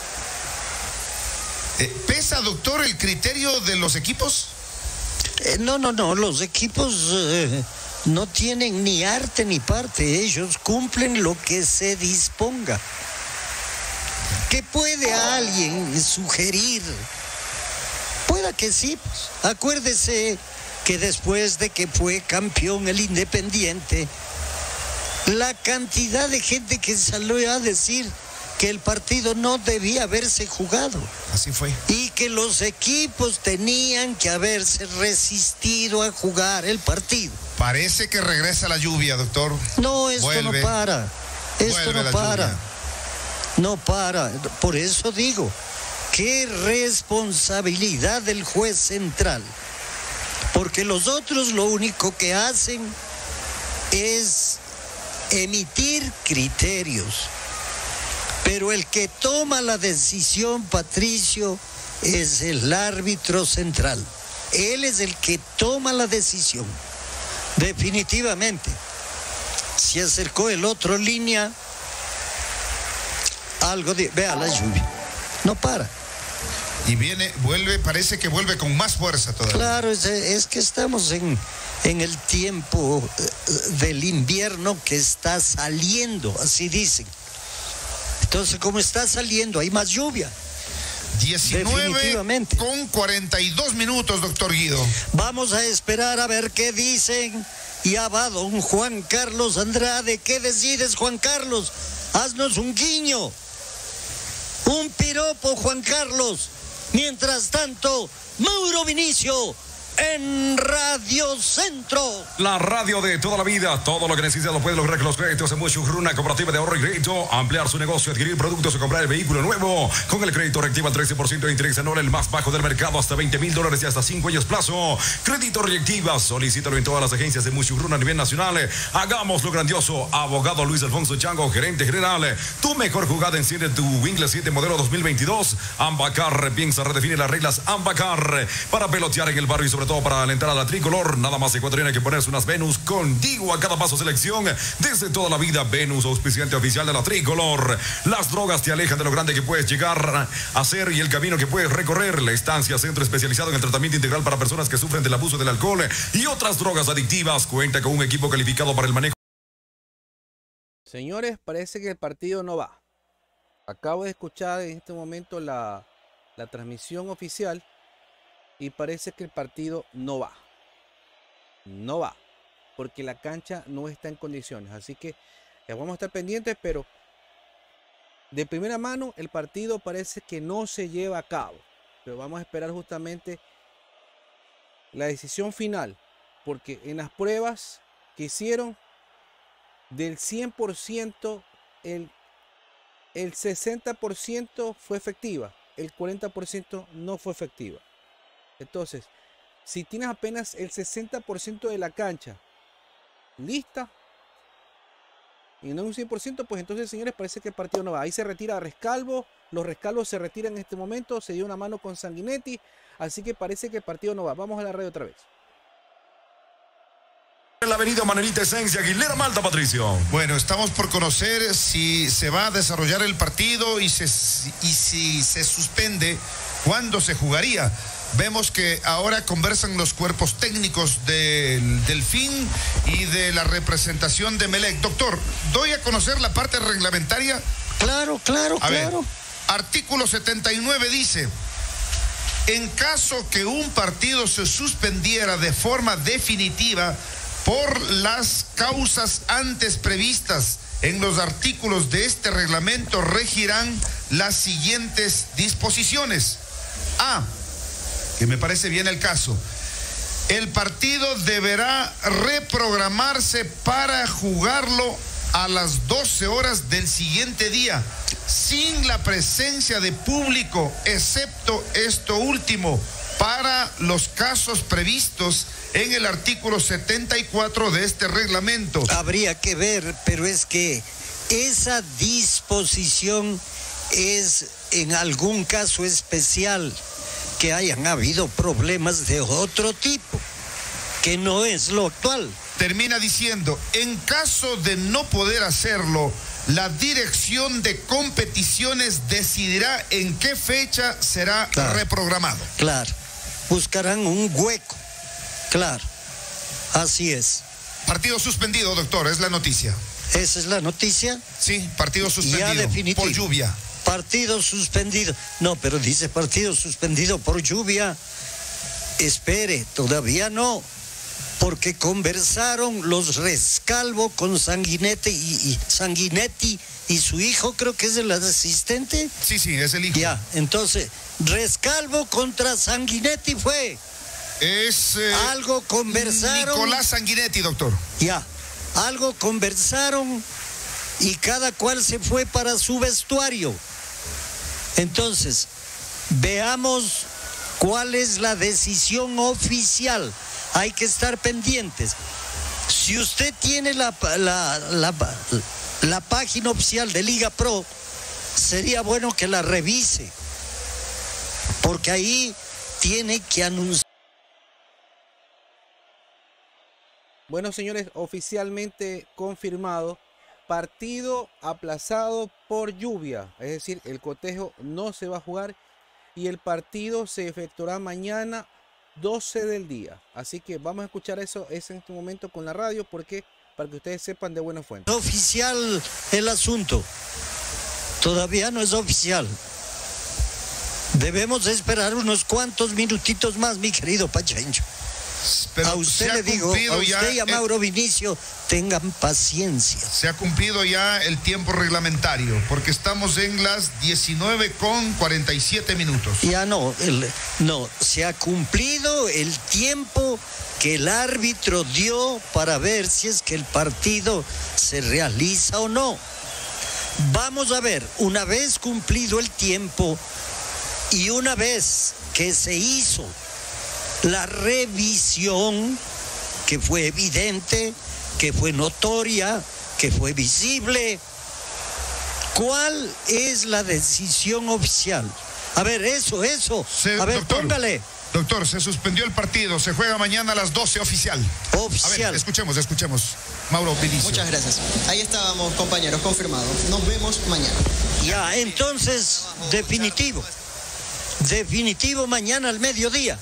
¿Pesa, doctor, el criterio de los equipos? No, los equipos no tienen ni arte ni parte. Ellos cumplen lo que se disponga. ¿Qué puede alguien sugerir? Pueda que sí. Pues. Acuérdese que después de que fue campeón el Independiente, la cantidad de gente que salió a decir que el partido no debía haberse jugado. Así fue. Y que los equipos tenían que haberse resistido a jugar el partido. Parece que regresa la lluvia, doctor. No, esto no para. Esto no para. Lluvia. No para. Por eso digo, qué responsabilidad del juez central. Porque los otros lo único que hacen es emitir criterios. Pero el que toma la decisión, Patricio, es el árbitro central. Él es el que toma la decisión. Definitivamente. Se acercó el otro línea. Vea la lluvia. No para. Y vuelve, parece que vuelve con más fuerza todavía. Claro, es que estamos en el tiempo del invierno que está saliendo, así dicen. Entonces, como está saliendo, hay más lluvia. 19 con 42 minutos, doctor Guido. Vamos a esperar a ver qué dicen. Ya va don Juan Carlos Andrade. ¿Qué decides, Juan Carlos? Haznos un guiño. Un piropo, Juan Carlos. Mientras tanto, Mauro Vinicio en Radio Centro. La radio de toda la vida. Todo lo que necesita lo puede lograr con los créditos en Mushuruna, cooperativa de ahorro y crédito. Ampliar su negocio, adquirir productos o comprar el vehículo nuevo. Con el crédito reactiva al 13% de interés anual, el más bajo del mercado, hasta $20,000 y hasta 5 años plazo. Crédito reactiva. Solicítalo en todas las agencias de Mushuruna a nivel nacional. Hagámoslo grandioso. Abogado Luis Alfonso Chango, gerente general. Tu mejor jugada, enciende tu Winkler 7 modelo 2022. Ambacar piensa, redefine las reglas. Ambacar para pelotear en el barrio y sobre todo para alentar a la tricolor. Nada más ecuatoriana que ponerse unas Venus contigo a cada paso. Selección desde toda la vida. Venus, auspiciante oficial de la tricolor. Las drogas te alejan de lo grande que puedes llegar a ser y el camino que puedes recorrer. La Estancia, centro especializado en el tratamiento integral para personas que sufren del abuso del alcohol y otras drogas adictivas. Cuenta con un equipo calificado para el manejo. Señores, parece que el partido no va. Acabo de escuchar en este momento la transmisión oficial. Y parece que el partido no va. No va. Porque la cancha no está en condiciones. Así que vamos a estar pendientes. Pero de primera mano el partido parece que no se lleva a cabo. Pero vamos a esperar justamente la decisión final. Porque en las pruebas que hicieron, del 100%, el 60% fue efectiva. El 40% no fue efectiva. Entonces, si tienes apenas el 60% de la cancha lista y no un 100%, pues entonces, señores, parece que el partido no va. Ahí se retira Rescalvo, los Rescalvos se retiran en este momento, se dio una mano con Sanguinetti, así que parece que el partido no va. Vamos a la radio otra vez. En la avenida Manuelita Esencia, Aguilera Malta, Patricio. Bueno, estamos por conocer si se va a desarrollar el partido y si se suspende, ¿cuándo se jugaría? Vemos que ahora conversan los cuerpos técnicos del Delfín y de la representación de Emelec. Doctor, doy a conocer la parte reglamentaria. Claro. A ver, artículo 79 dice: en caso que un partido se suspendiera de forma definitiva por las causas antes previstas en los artículos de este reglamento, regirán las siguientes disposiciones. A, que me parece bien el caso, el partido deberá reprogramarse para jugarlo a las 12 horas del siguiente día, sin la presencia de público, excepto esto último, para los casos previstos en el artículo 74 de este reglamento. Habría que ver, pero es que esa disposición es en algún caso especial, que hayan habido problemas de otro tipo, que no es lo actual. Termina diciendo: en caso de no poder hacerlo, la dirección de competiciones decidirá en qué fecha será reprogramado. Claro, buscarán un hueco. Claro, así es. Partido suspendido, doctor, es la noticia. ¿Esa es la noticia? Sí, partido suspendido. Ya definitivo. Por lluvia. Partido suspendido. No, pero dice partido suspendido por lluvia. Espere, todavía no. Porque conversaron los Rescalvo con Sanguinetti y su hijo, creo que es el asistente. Sí, es el hijo. Ya, entonces, Rescalvo contra Sanguinetti fue. Algo conversaron. Nicolás Sanguinetti, doctor. Ya, algo conversaron y cada cual se fue para su vestuario. Entonces, veamos cuál es la decisión oficial. Hay que estar pendientes. Si usted tiene la página oficial de Liga Pro, sería bueno que la revise. porque ahí tiene que anunciar. Bueno, señores, oficialmente confirmado, partido aplazado por lluvia, es decir, el cotejo no se va a jugar y el partido se efectuará mañana 12 del día. Así que vamos a escuchar eso en este momento con la radio, porque para que ustedes sepan de buena fuente. Oficial el asunto, todavía no es oficial. Debemos esperar unos cuantos minutitos más, mi querido Pachencho. Pero a usted le digo, a usted y a Mauro Vinicio, tengan paciencia. Se ha cumplido ya el tiempo reglamentario, porque estamos en las 19:47. Ya no, se ha cumplido el tiempo que el árbitro dio para ver si es que el partido se realiza o no. Vamos a ver, una vez cumplido el tiempo y una vez que se hizo la revisión, que fue evidente, que fue notoria, que fue visible, ¿cuál es la decisión oficial? A ver, eso. A ver, doctor, póngale. Doctor, se suspendió el partido, se juega mañana a las 12 oficial. Oficial. A ver, escuchemos. Mauro Vinicio. Muchas gracias. Ahí estábamos, compañeros, confirmado. Nos vemos mañana. Ya, entonces, definitivo mañana al mediodía.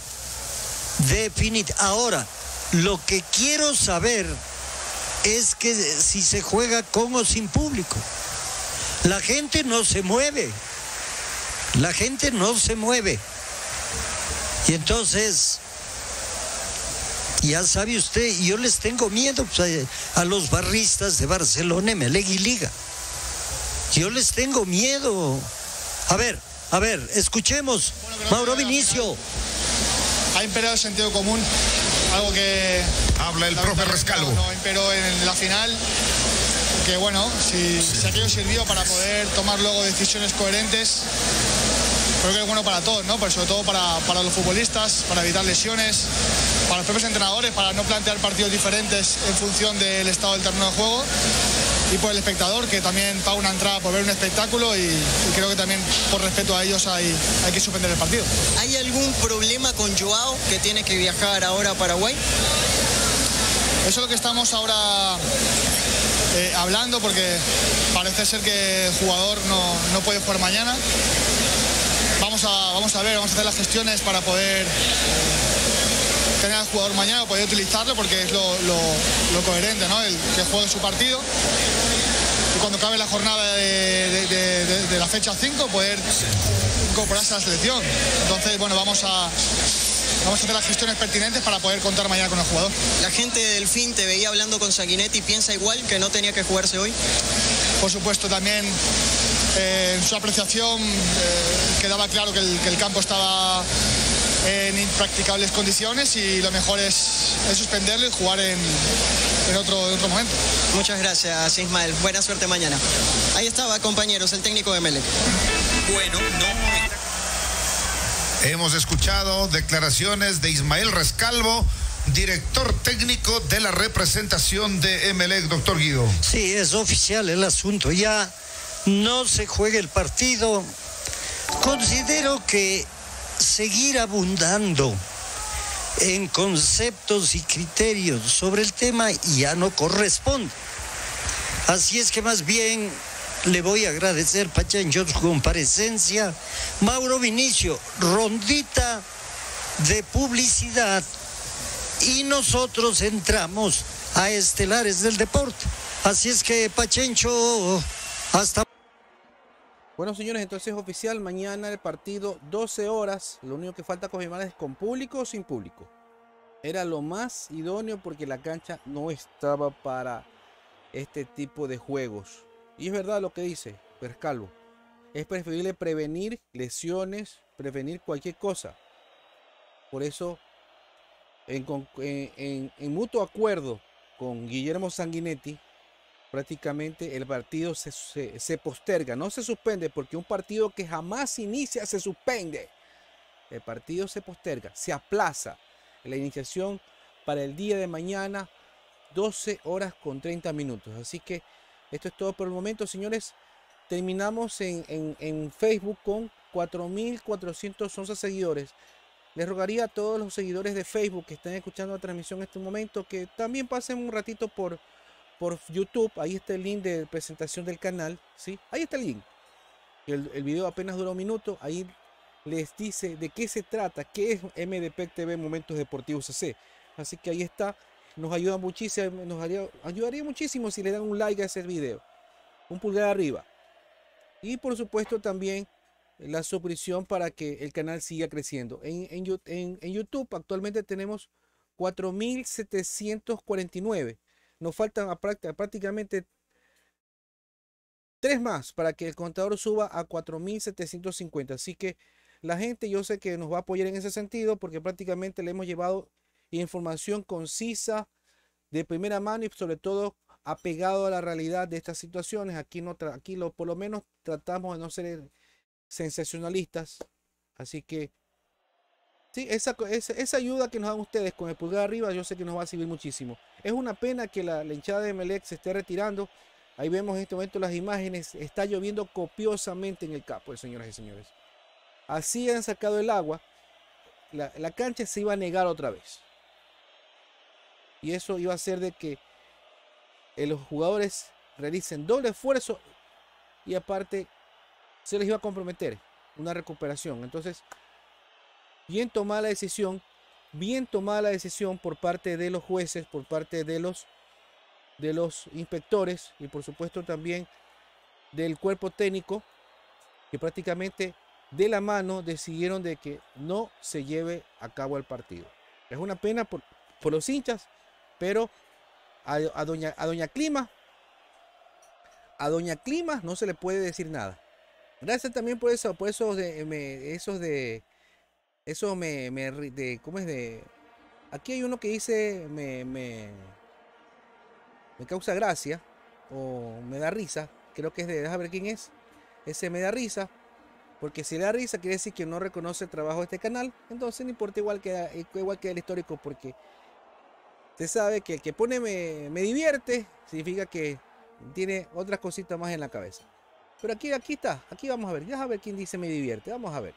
Ahora, lo que quiero saber es que si se juega con o sin público. La gente no se mueve. Y entonces, ya sabe usted, yo les tengo miedo a los barristas de Barcelona, Emelec y Liga. Yo les tengo miedo. A ver, escuchemos, Mauro Vinicio. Ha imperado el sentido común, algo que... Habla el profe Rescalvo. No imperó en la final, que bueno, si aquello sirvió para poder tomar luego decisiones coherentes, creo que es bueno para todos, ¿no? Pero sobre todo para los futbolistas, para evitar lesiones, para los propios entrenadores, para no plantear partidos diferentes en función del estado del terreno de juego, y por el espectador, que también paga una entrada por ver un espectáculo, y creo que también por respeto a ellos hay que suspender el partido. ¿Hay algún problema con Joao, que tiene que viajar ahora a Paraguay? Eso es lo que estamos ahora hablando, porque parece ser que el jugador no puede jugar mañana. Vamos a hacer las gestiones para poder tener al jugador mañana, poder utilizarlo, porque es lo coherente, ¿no? El que juegue su partido y cuando acabe la jornada de la fecha 5 poder incorporarse a la selección. Entonces, bueno, vamos a hacer las gestiones pertinentes para poder contar mañana con el jugador. ¿La gente del Delfín te veía hablando con Sanguinetti y piensa igual, que no tenía que jugarse hoy? Por supuesto, también en su apreciación quedaba claro que el campo estaba en impracticables condiciones y lo mejor es suspenderlo y jugar en otro momento. Muchas gracias, Ismael. Buena suerte mañana. Ahí estaba, compañeros, el técnico de Emelec. Bueno, Hemos escuchado declaraciones de Ismael Rescalvo, director técnico de la representación de Emelec, doctor Guido. Sí, es oficial el asunto. Ya no se juega el partido. Considero que seguir abundando en conceptos y criterios sobre el tema ya no corresponde. Así es que más bien le voy a agradecer, Pachencho, su comparecencia. Mauro Vinicio, rondita de publicidad y nosotros entramos a Estelares del Deporte. Así es que, Pachencho, hasta... Bueno, señores, entonces oficial, mañana el partido 12 horas. Lo único que falta confirmar es con público o sin público. Era lo más idóneo porque la cancha no estaba para este tipo de juegos. Y es verdad lo que dice Rescalvo. Es preferible prevenir lesiones, prevenir cualquier cosa. Por eso, en mutuo acuerdo con Guillermo Sanguinetti, prácticamente el partido se posterga, no se suspende, porque un partido que jamás inicia se suspende. El partido se posterga, se aplaza la iniciación para el día de mañana, 12 horas con 30 minutos. Así que esto es todo por el momento, señores. Terminamos en Facebook con 4.411 seguidores. Les rogaría a todos los seguidores de Facebook que están escuchando la transmisión en este momento que también pasen un ratito por YouTube. Ahí está el link de presentación del canal, ¿sí? Ahí está el link. El video apenas dura 1 minuto. Ahí les dice de qué se trata, qué es MDPEC TV Momentos Deportivos CC. Así que ahí está. Nos ayuda muchísimo, ayudaría muchísimo si le dan un like a ese video. Un pulgar arriba. Y por supuesto también la suscripción para que el canal siga creciendo. En YouTube actualmente tenemos 4.749. Nos faltan prácticamente 3 más para que el contador suba a 4.750. Así que la gente, yo sé que nos va a apoyar en ese sentido porque prácticamente le hemos llevado información concisa, de primera mano y sobre todo apegado a la realidad de estas situaciones. Por lo menos tratamos de no ser sensacionalistas. Así que sí, esa ayuda que nos dan ustedes con el pulgar arriba, yo sé que nos va a servir muchísimo. Es una pena que la hinchada de Emelec se esté retirando. Ahí vemos en este momento las imágenes. Está lloviendo copiosamente en el campo, señoras y señores. Así han sacado el agua. La cancha se iba a negar otra vez. Y eso iba a hacer de que los jugadores realicen doble esfuerzo. Y aparte se les iba a comprometer una recuperación. Entonces, bien tomada la decisión por parte de los jueces, por parte de los inspectores y por supuesto también del cuerpo técnico, que prácticamente de la mano decidieron de que no se lleve a cabo el partido. Es una pena por los hinchas, pero a doña Clima no se le puede decir nada. Gracias también por eso, ¿cómo es de? Aquí hay uno que dice me causa gracia o me da risa. Creo que es de, déjame ver quién es. Ese me da risa, porque si le da risa quiere decir que no reconoce el trabajo de este canal. Entonces no importa, igual que el histórico, porque se sabe que el que pone me divierte significa que tiene otras cositas más en la cabeza. Pero aquí está, aquí vamos a ver, ya a ver quién dice me divierte, vamos a ver.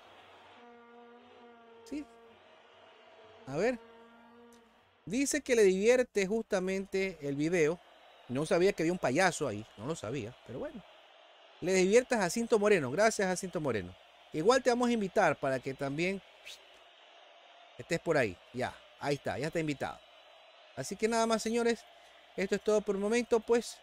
¿Sí? A ver. Dice que le divierte justamente el video. No sabía que había un payaso ahí, no lo sabía, pero bueno. Le divierte a Jacinto Moreno, gracias Jacinto Moreno. Igual te vamos a invitar para que también estés por ahí, ya, ahí está, ya está invitado. Así que nada más, señores, esto es todo por el momento, pues.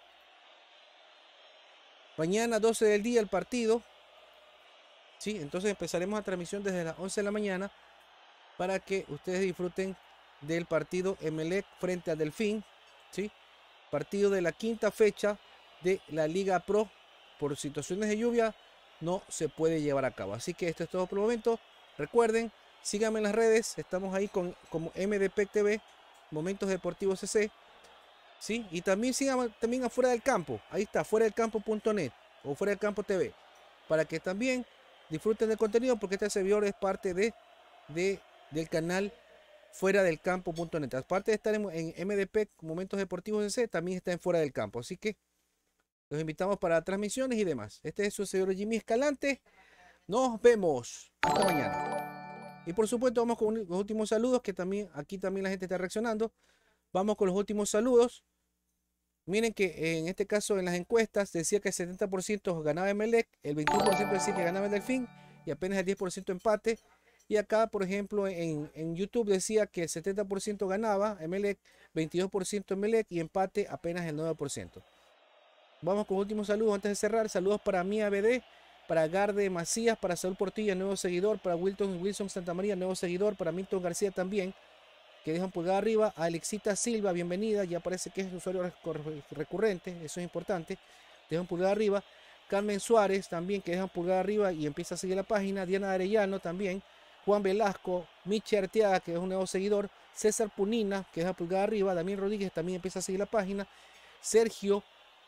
Mañana 12 del día el partido. Sí, entonces empezaremos la transmisión desde las 11 de la mañana para que ustedes disfruten del partido Emelec frente a Delfín, ¿sí? Partido de la 5ª fecha de la Liga Pro. Por situaciones de lluvia no se puede llevar a cabo. Así que esto es todo por el momento. Recuerden, síganme en las redes. Estamos ahí como MDPEC TV, Momentos Deportivos CC. ¿Sí? Y también síganme también afuera del campo. Ahí está, fueradelcampo.net o fuera del campo TV. Para que también disfruten del contenido, porque este servidor es parte del canal fuera del campo.net. Aparte de estar en MDPEC Momentos Deportivos CC, también está en fuera del campo. Así que los invitamos para transmisiones y demás. Este es su señor Jimmy Escalante. Nos vemos. Hasta mañana. Y por supuesto vamos con los últimos saludos, que también aquí también la gente está reaccionando. Vamos con los últimos saludos. Miren que en este caso en las encuestas decía que el 70% ganaba Emelec, el 21% decía que ganaba el Delfín y apenas el 10% empate. Y acá, por ejemplo, en YouTube decía que el 70% ganaba Emelec, 22% Emelec y empate apenas el 9%. Vamos con últimos saludos antes de cerrar. Saludos para Mía BD, para Garde Macías, para Saúl Portilla, nuevo seguidor, para Wilson Santamaría, nuevo seguidor, para Milton García también, que dejan pulgar arriba, a Alexita Silva, bienvenida, ya parece que es usuario recurrente, eso es importante, dejan pulgar arriba. Carmen Suárez también, que dejan pulgar arriba y empieza a seguir la página. Diana Arellano también, Juan Velasco, Michi Arteaga, que es un nuevo seguidor, César Punina, que deja pulgar arriba, Damián Rodríguez también empieza a seguir la página, Sergio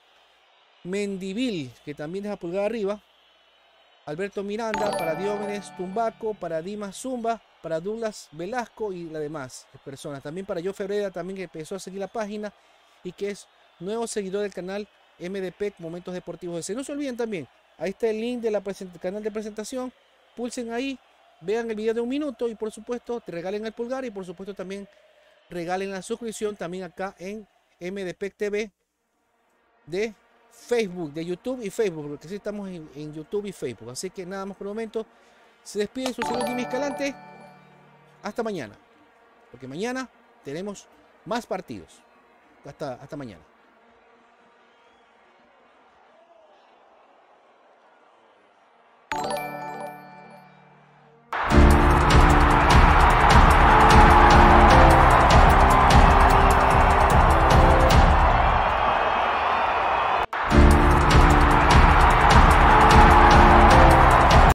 Mendivil, que también deja pulgar arriba, Alberto Miranda, para Diógenes Tumbaco, para Dimas Zumba, para Douglas Velasco y las demás personas. También para Yo Febrera, también que empezó a seguir la página y que es nuevo seguidor del canal MDPEC Momentos Deportivos DC. No se olviden también Ahí está el link del canal de presentación. Pulsen ahí, vean el video de 1 minuto y por supuesto te regalen el pulgar y por supuesto también regalen la suscripción también acá en MDPEC TV de Facebook, de YouTube y Facebook, porque sí estamos en YouTube y Facebook. Así que nada más por el momento. Se despide su señor Jimmy Escalante. Hasta mañana, porque mañana tenemos más partidos. Hasta mañana.